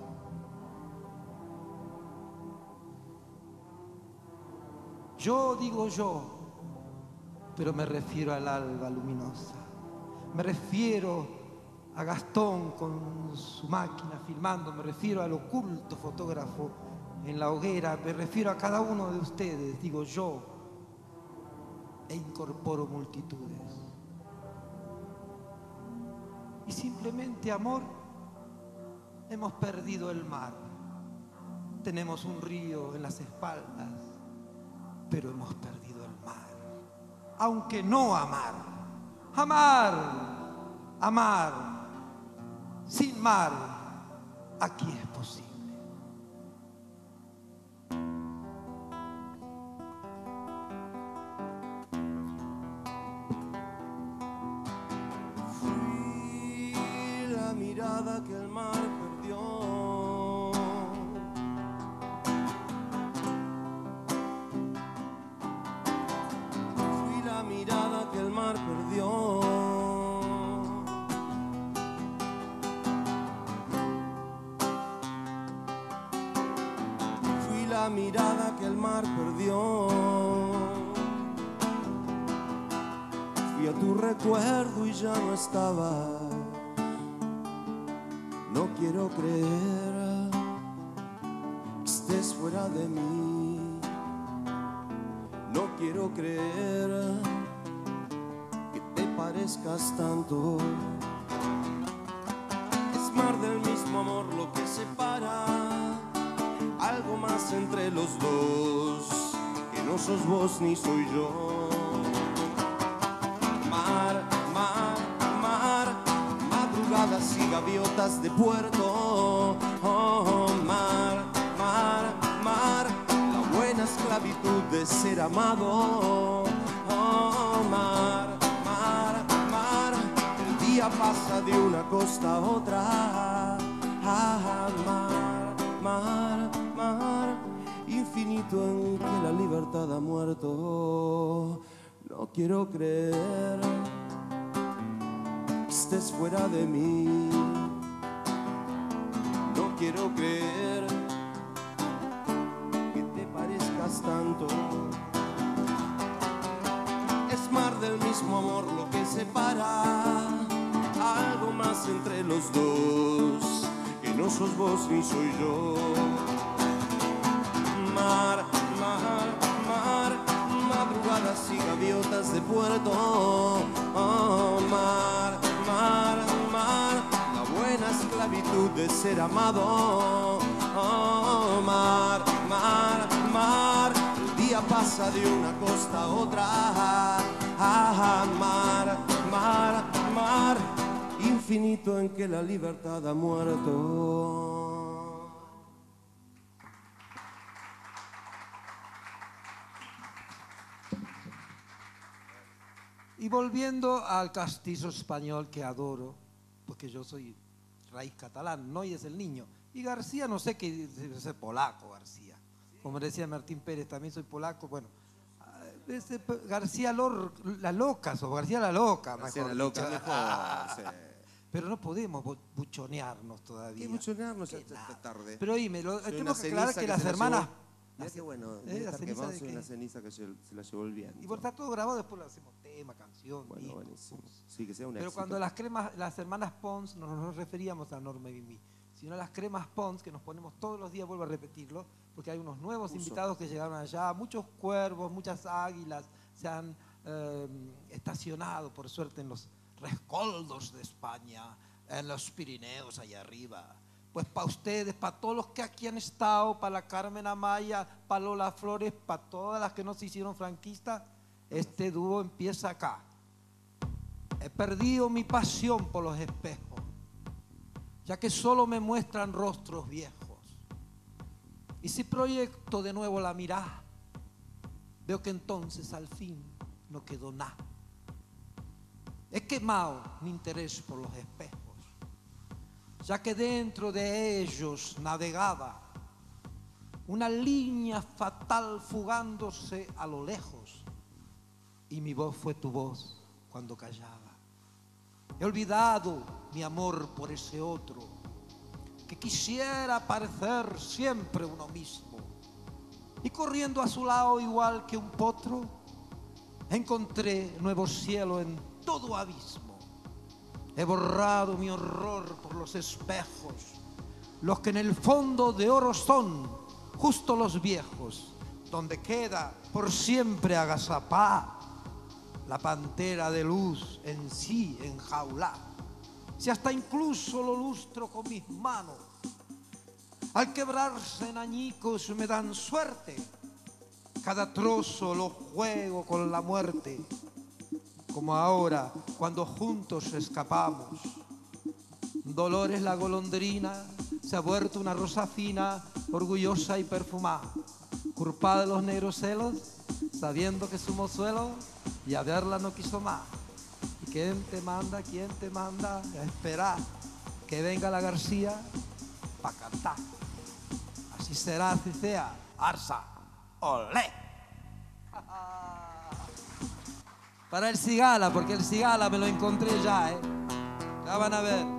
Yo digo yo, pero me refiero al alba luminosa. Me refiero a Gastón con su máquina filmando, me refiero al oculto fotógrafo en la hoguera, me refiero a cada uno de ustedes, digo yo, e incorporo multitudes. Y simplemente, amor, hemos perdido el mar. Tenemos un río en las espaldas, pero hemos perdido el mar. Aunque no amar, amar, amar, sin mar, aquí es posible. Fui la mirada que el mar perdió. Fui la mirada que el mar perdió. Fui la mirada que el mar perdió. Fui a tu recuerdo y ya no estaba. No quiero creer que estés fuera de mí. No quiero creer que te parezcas tanto. Es mar del mismo amor lo que separa. Algo más entre los dos, que no sos vos ni soy yo. Mar, mar, mar, madrugadas y gaviotas de puerto. Oh, mar, mar, mar, la buena esclavitud de ser amado. Oh, mar, mar, mar, el día pasa de una costa a otra. Ah, mar, mar, mar, infinito en que la libertad ha muerto. No quiero creer que estés fuera de mí. No quiero creer que te parezcas tanto. Es mar del mismo amor lo que separa. Algo más entre los dos, que no sos vos ni soy yo. Mar, mar, mar, madrugadas y gaviotas de puerto. Oh, mar, mar, mar, la buena esclavitud de ser amado. Oh, mar, mar, mar, el día pasa de una costa a otra. Ah, mar, mar, mar, infinito en que la libertad ha muerto. Y volviendo al castillo español que adoro, porque yo soy raíz catalán, no y es el niño. Y García, no sé qué, es polaco García. Como decía Martín Pérez, también soy polaco. Bueno, ese, García Lor, la loca, o García la loca. García la loca, mejor, sí. Pero no podemos buchonearnos todavía. ¿Qué buchonearnos esta tarde? Pero oíme, lo, tenemos que aclarar que, que las hermanas... Ya que bueno, ¿Eh? La ceniza que de una ceniza que se, se la llevó el viento. Y por está todo grabado, después lo hacemos tema, canción. Bueno, disco, buenísimo. Sí, que sea un Pero éxito. cuando las cremas, las hermanas Pons, no nos referíamos a Norma y mí, sino a las cremas Pons, que nos ponemos todos los días, vuelvo a repetirlo, porque hay unos nuevos Uso. invitados que llegaron allá, muchos cuervos, muchas águilas se han eh, estacionado, por suerte, en los rescoldos de España, en los Pirineos, allá arriba. Pues para ustedes, para todos los que aquí han estado, para la Carmen Amaya, para Lola Flores, para todas las que no se hicieron franquistas, este dúo empieza acá. He perdido mi pasión por los espejos, ya que solo me muestran rostros viejos. Y si proyecto de nuevo la mirada, veo que entonces al fin no quedó nada. He quemado mi interés por los espejos, ya que dentro de ellos navegaba una línea fatal fugándose a lo lejos, y mi voz fue tu voz cuando callaba. He olvidado mi amor por ese otro que quisiera parecer siempre uno mismo, y corriendo a su lado igual que un potro encontré nuevo cielo en todo abismo. He borrado mi horror por los espejos, los que en el fondo de oro son, justo los viejos, donde queda por siempre agazapá la pantera de luz en sí enjaulá. Si hasta incluso lo lustro con mis manos, al quebrarse en añicos me dan suerte, cada trozo lo juego con la muerte. Como ahora, cuando juntos escapamos. Dolores la golondrina se ha vuelto una rosa fina, orgullosa y perfumada, culpada de los negros celos, sabiendo que su mozuelo ya verla no quiso más. ¿Y quién te manda, quién te manda a esperar que venga la García pa' cantar? Así será, así sea, arsa, olé. Para el Cigala, porque el Cigala me lo encontré ya, ¿eh? Ya van a ver.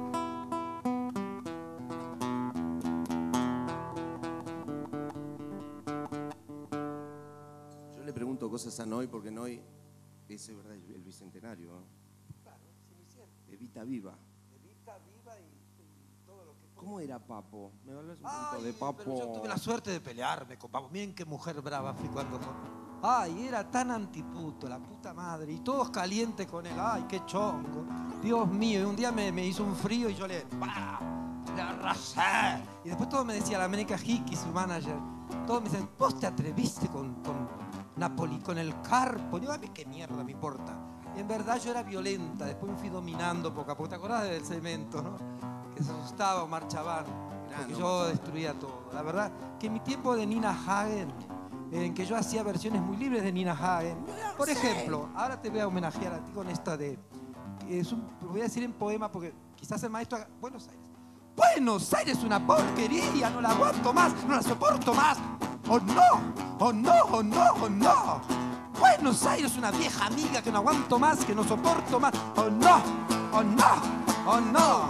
Yo le pregunto cosas a Noy, porque Noy es verdad el bicentenario, ¿no? Claro, se me hicieron. Evita Viva. Evita Viva y, y todo lo que... ¿Cómo era Papo? ¿Me hablas un Ay, poquito de Papo? pero yo tuve la suerte de pelearme con Papo. Miren qué mujer brava fui cuando... Ay, era tan antiputo, la puta madre. Y todos calientes con él. Ay, qué chongo. Dios mío. Y un día me, me hizo un frío y yo le... ¡Bah! Le arrasé. Y después todos me decían, la Meneca Hickey, su manager, todos me dicen, ¿vos te atreviste con, con Napoli, con el Carpo? Yo, a mí qué mierda me importa. Y en verdad yo era violenta. Después me fui dominando poco a poco. ¿Te acordás del cemento, no? Que se asustaba Omar Chaván, porque yo destruía todo. La verdad que en mi tiempo de Nina Hagen, en que yo hacía versiones muy libres de Nina Hagen. Por ejemplo, ahora te voy a homenajear a ti con esta de... Es un, lo voy a decir en poema porque quizás el maestro haga... Buenos Aires. Buenos Aires es una porquería, no la aguanto más, no la soporto más. ¡Oh no! ¡Oh no! ¡Oh no! ¡Oh no! Buenos Aires es una vieja amiga que no aguanto más, que no soporto más. ¡Oh no! ¡Oh no! ¡Oh no!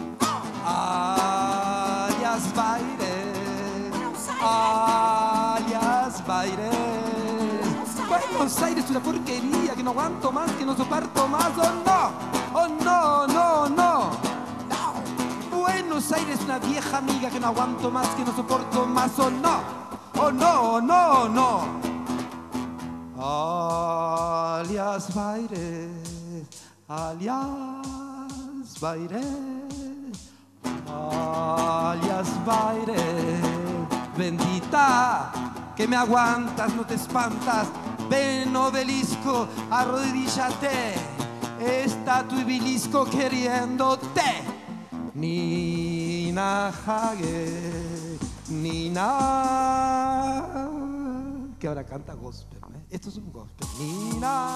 Alias Baire, alias Baire. Buenos Aires es una porquería que no aguanto más, que no soporto más. ¡Oh no! ¡Oh no! ¡No! ¡No! Buenos Buenos Aires una vieja amiga que no aguanto más, que no soporto más, o no, o no, o no, o no. Alias Baire, alias Baire, alias Baire, bendita que me aguantas, no te espantas. Ven, obelisco, arrodíllate, está tu ibilisco queriéndote. Nina Hagen, Nina, que ahora canta gospel, ¿eh? Esto es un gospel. Nina.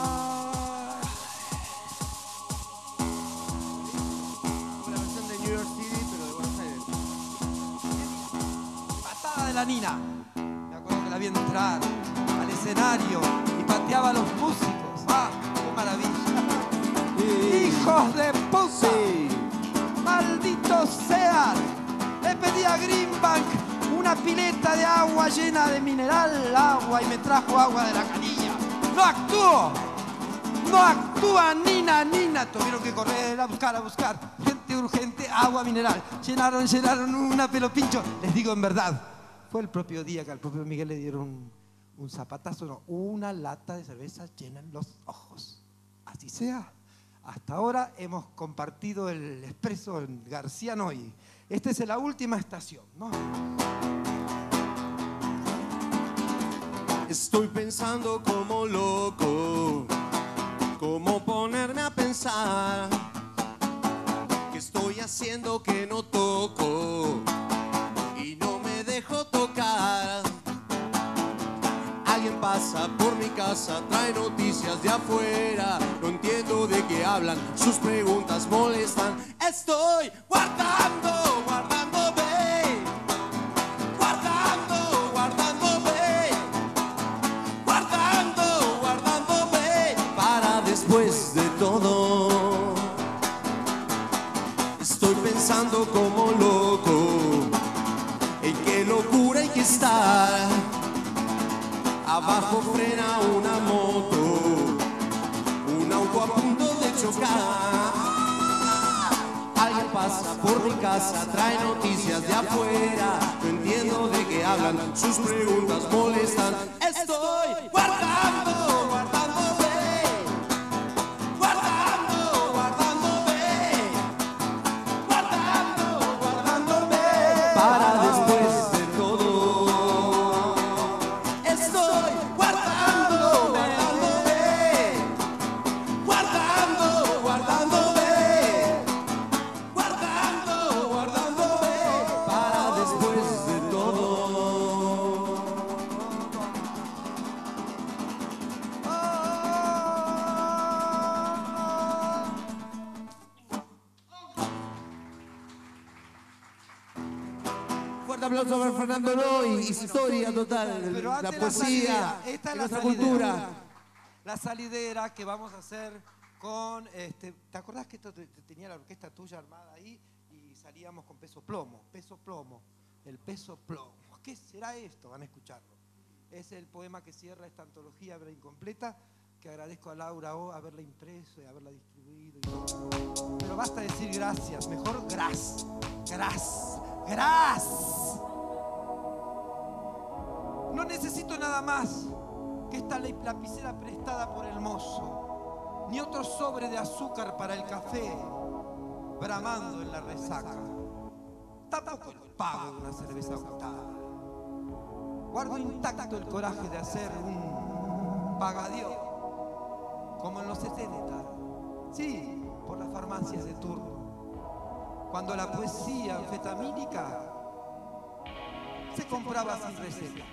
Una versión de New York City, pero de Buenos Aires. Patada de la Nina. Me acuerdo que la vi entrar al escenario y pateaba a los músicos. ¡Ah, qué maravilla! Sí. ¡Hijos de puta! Sí. ¡Malditos sean! Le pedí a Greenbank una pileta de agua llena de mineral agua y me trajo agua de la canilla. ¡No actuó! ¡No actúa Nina, Nina! Tuvieron que correr a buscar, a buscar. Gente urgente, agua mineral. Llenaron, llenaron una pelo pincho. Les digo en verdad, fue el propio día que al propio Miguel le dieron un, un zapatazo, no, una lata de cerveza llena en los ojos. Así sea. Hasta ahora hemos compartido el expreso en Garciano y esta es la última estación, ¿no? Estoy pensando como loco, cómo ponerme a pensar que estoy haciendo que no toco y no me dejo tocar. Alguien pasa por mi casa, trae noticias de afuera, no entiendo de qué hablan, sus preguntas molestan. Estoy guardando, guardándome, guardando, guardándome, guardando, guardándome para después de todo. Estoy pensando como loco, en qué locura hay que estar. Abajo frena una moto, un auto a punto de chocar. Alguien pasa por mi casa, trae noticias de afuera, no entiendo de qué hablan, sus preguntas molestan. Estoy guardando, guardándome, guardando, guardándome, guardando, guardándome para después de todo. Estoy guardando, guardándome, guardando, guardándome, guardando, guardándome para después de todo. Fuerte aplauso para Fernando Loy, historia total, Pero la antes poesía, salidera, esta es de la nuestra salidera. cultura. La salidera que vamos a hacer con, este, ¿te acordás que esto te- te tenía la orquesta tuya armada ahí y salíamos con peso plomo? Peso plomo, el peso plomo. ¿Qué será esto? Van a escucharlo. Es el poema que cierra esta antología Obra Incompleta, que agradezco a Laura O haberla impreso y haberla distribuido. Y todo. Pero basta decir gracias, mejor gras, gras, gras. No necesito nada más que esta lapicera prestada por el mozo, ni otro sobre de azúcar para el café, bramando en la resaca. Tampoco el pago de una cerveza gustada. Guardo intacto el coraje de hacer un pagadio, como en los setenta, sí, por las farmacias de turno, cuando la poesía anfetamínica se compraba sin receta.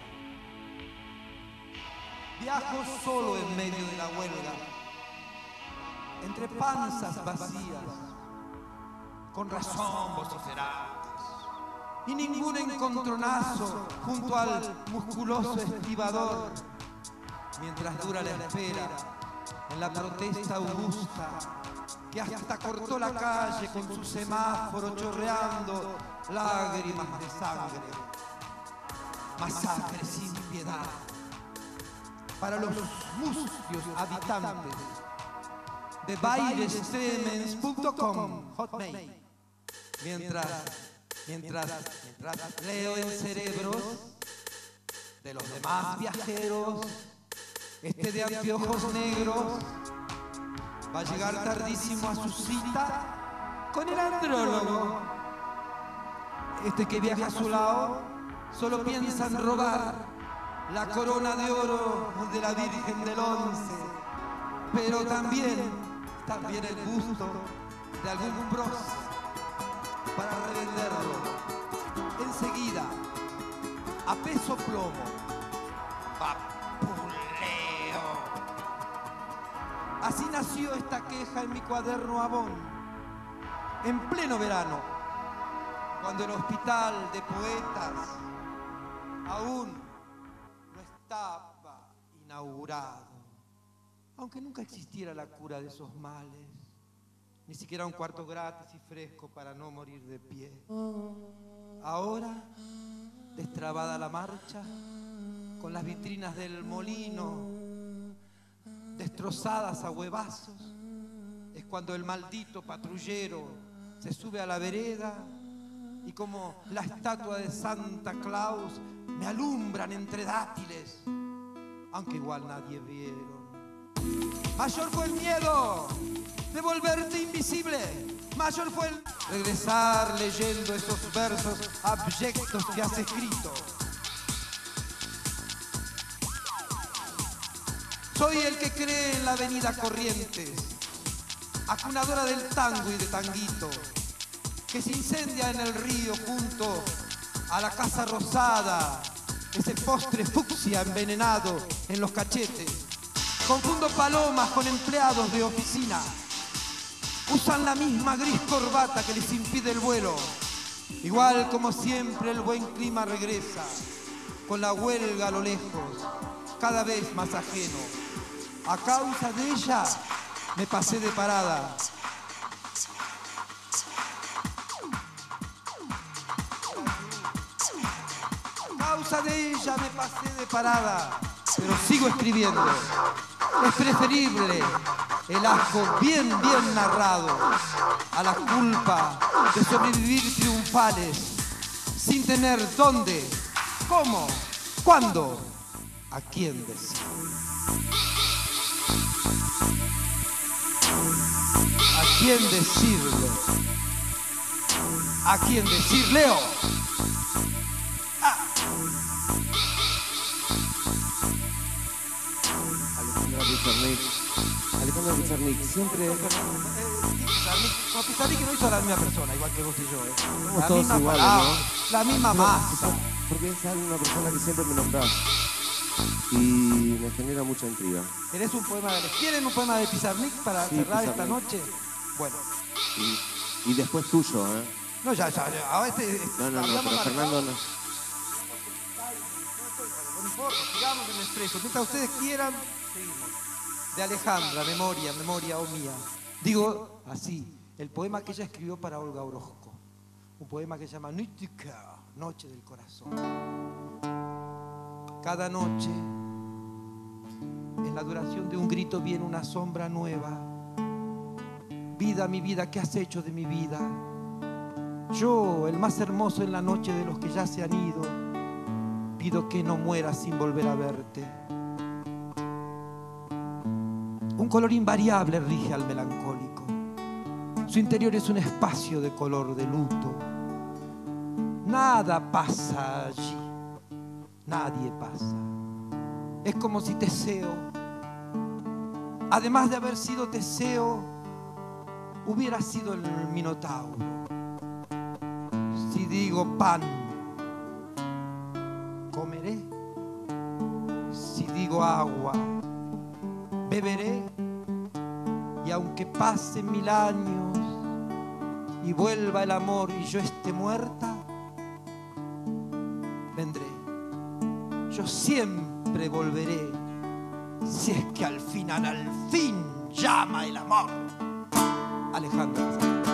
Viajo solo en medio de la huelga, entre panzas vacías, con razón vociferantes, y ningún encontronazo junto al musculoso estibador, mientras dura la espera en la protesta augusta, que hasta cortó la calle con su semáforo chorreando lágrimas de sangre, masacre sin piedad. Para los mustios habitantes de bailestremens punto com hotmail, mientras Mientras, mientras leo en cerebros de los demás viajeros, este de anteojos negros va a llegar tardísimo a su cita con el andrólogo. Este que viaja a su lado solo piensa en robar la corona de oro de la Virgen del Once, pero también, también el gusto de algún prócer para revenderlo enseguida a peso plomo. Papuleo. Así nació esta queja en mi cuaderno Avon, en pleno verano, cuando el hospital de poetas aún no estaba inaugurado, aunque nunca existiera la cura de esos males, ni siquiera un cuarto gratis y fresco para no morir de pie. Ahora, destrabada la marcha, con las vitrinas del molino destrozadas a huevazos, es cuando el maldito patrullero se sube a la vereda y como la estatua de Santa Claus me alumbran entre dátiles, aunque igual nadie vieron. Mayor fue el miedo de volverte invisible. Mayor fue el regresar leyendo esos versos abyectos que has escrito. Soy el que cree en la avenida Corrientes, acunadora del tango y de tanguito, que se incendia en el río junto a la Casa Rosada, ese postre fucsia envenenado en los cachetes. Confundo palomas con empleados de oficina. Usan la misma gris corbata que les impide el vuelo. Igual como siempre el buen clima regresa, con la huelga a lo lejos, cada vez más ajeno. A causa de ella me pasé de parada. A causa de ella me pasé de parada, pero sigo escribiendo. Es preferible el asco bien, bien narrado a la culpa de sobrevivir triunfales sin tener dónde, cómo, cuándo, a quién decir. ¿A quién decirlo? ¿A quién decir, Leo? Ah. Alejandra Pizarnik, Alejandra Pizarnik, siempre... No, Pizarnik no hizo a la misma persona, igual que vos y yo, ¿eh? Somos La todos misma iguales, palabra, ¿no? la misma No, masa. Porque es una persona que siempre me nombras y me genera mucha intriga. ¿Querés un poema de... ¿Quieren un poema de Pizarnik para Sí, cerrar esta Pizarnik. noche? Bueno. Y, y después tuyo, ¿eh? No, ya, ya, ya. Ahora este, No, no, no, habíamos pero marcado. Fernando no. No importa, sigamos en el expreso. Mientras ustedes quieran, seguimos. De Alejandra, memoria, memoria, oh mía. Digo así, el poema que ella escribió para Olga Orozco. Un poema que se llama Nuit du Cœur, Noche del Corazón. Cada noche, en la duración de un grito, viene una sombra nueva. Vida, mi vida, ¿qué has hecho de mi vida? Yo, el más hermoso en la noche de los que ya se han ido, pido que no mueras sin volver a verte. Un color invariable rige al melancólico. Su interior es un espacio de color de luto. Nada pasa allí. Nadie pasa. Es como si Teseo, además de haber sido Teseo, hubiera sido el Minotauro. Si digo pan, comeré. Si digo agua, beberé. Y aunque pasen mil años y vuelva el amor y yo esté muerta, vendré. Yo siempre volveré, si es que al final, al fin llama el amor. Alejandra.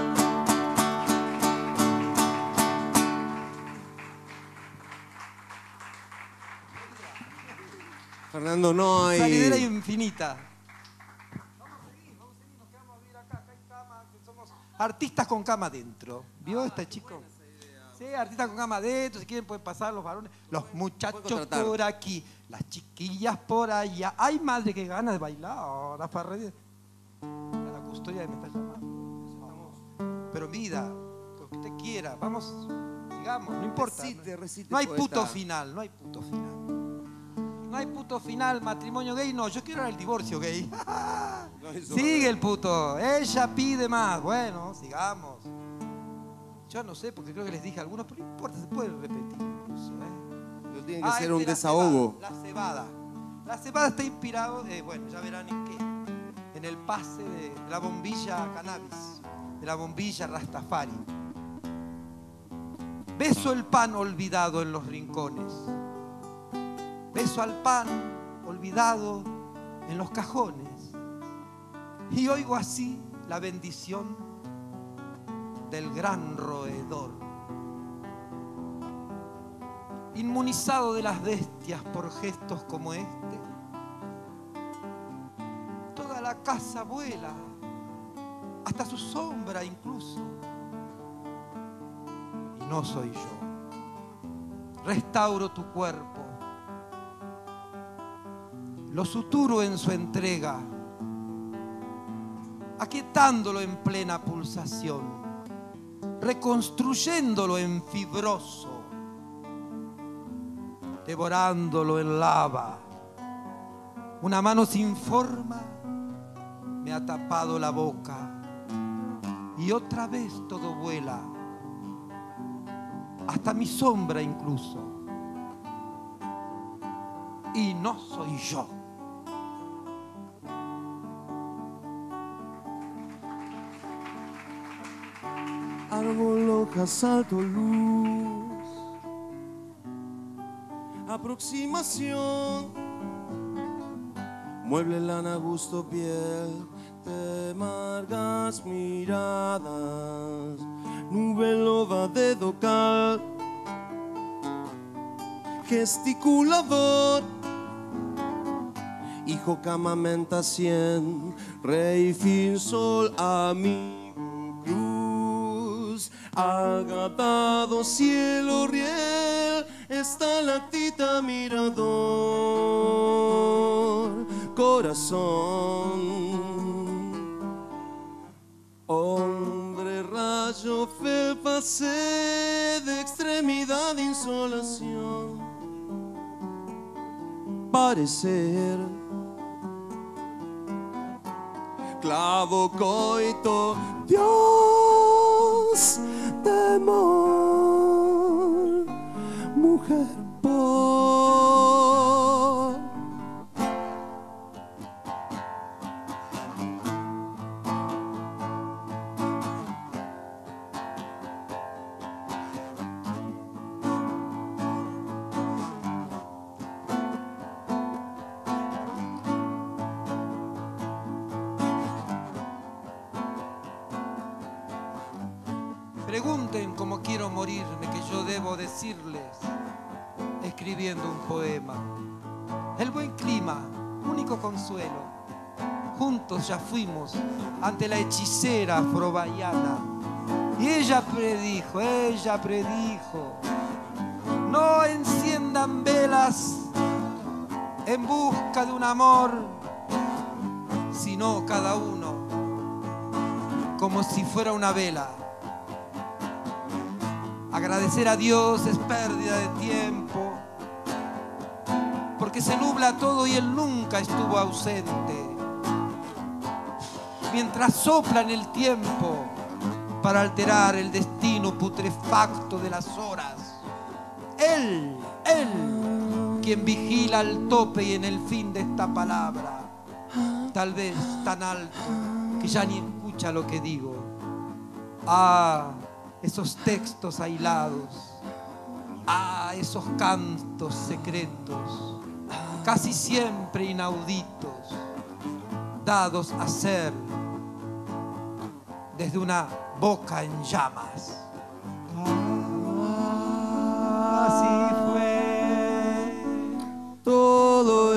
Fernando, no hay... Salidera infinita. Vamos a seguir, vamos a seguir, nos quedamos a vivir acá, acá hay cama, somos artistas con cama adentro. ¿Vio este chico? Sí, artistas con gama de esto, si quieren pueden pasar los varones, los muchachos por aquí, las chiquillas por allá. Ay, madre, qué ganas de bailar. La Farré, la custodia me está llamando. Pero vida, lo que usted quiera, vamos, sigamos, no importa. Recite, recite, no hay poeta. puto final, no hay puto final. No hay puto final, matrimonio gay, no, yo quiero el divorcio gay. Sigue el puto, ella pide más, bueno, sigamos. Yo no sé, porque creo que les dije a algunos, pero no importa, se puede repetir incluso, ¿eh? Pero tiene que Ah, ser este, un la desahogo. cebada, la cebada. La cebada está inspirado, eh, bueno, ya verán en qué. En el pase de la bombilla cannabis, de la bombilla Rastafari. Beso el pan olvidado en los rincones. Beso al pan olvidado en los cajones. Y oigo así la bendición del gran roedor, inmunizado de las bestias por gestos como este. Toda la casa vuela, hasta su sombra incluso. Y no soy yo. Restauro tu cuerpo, lo suturo en su entrega, aquietándolo en plena pulsación, reconstruyéndolo en fibroso, devorándolo en lava. Una mano sin forma me ha tapado la boca y otra vez todo vuela, hasta mi sombra incluso. Y no soy yo. Árbol, hojas, alto, luz, aproximación, mueble, lana, gusto, piel, de amargas miradas, nube, loba, dedo, cal, gesticulador, hijo, cama, menta, cien, rey, fin, sol, amigo, agatado, cielo, riel, estalactita, mirador, corazón, hombre, rayo, felpa, sed, extremidad, insolación, parecer, clavo, coito, Dios, temor, mujer, por. Pregunten cómo quiero morirme, que yo debo decirles, escribiendo un poema. El buen clima, único consuelo. Juntos ya fuimos ante la hechicera afrobayana. Y ella predijo, ella predijo, no enciendan velas en busca de un amor, sino cada uno como si fuera una vela. Agradecer a Dios es pérdida de tiempo, porque se nubla todo y Él nunca estuvo ausente. Mientras sopla en el tiempo para alterar el destino putrefacto de las horas, Él, Él, quien vigila al tope y en el fin de esta palabra, tal vez tan alto que ya ni escucha lo que digo. Ah, esos textos aislados, ah, esos cantos secretos, casi siempre inauditos, dados a ser desde una boca en llamas. Así fue todo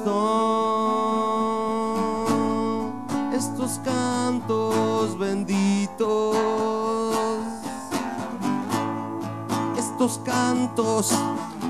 esto, estos cantos benditos, estos cantos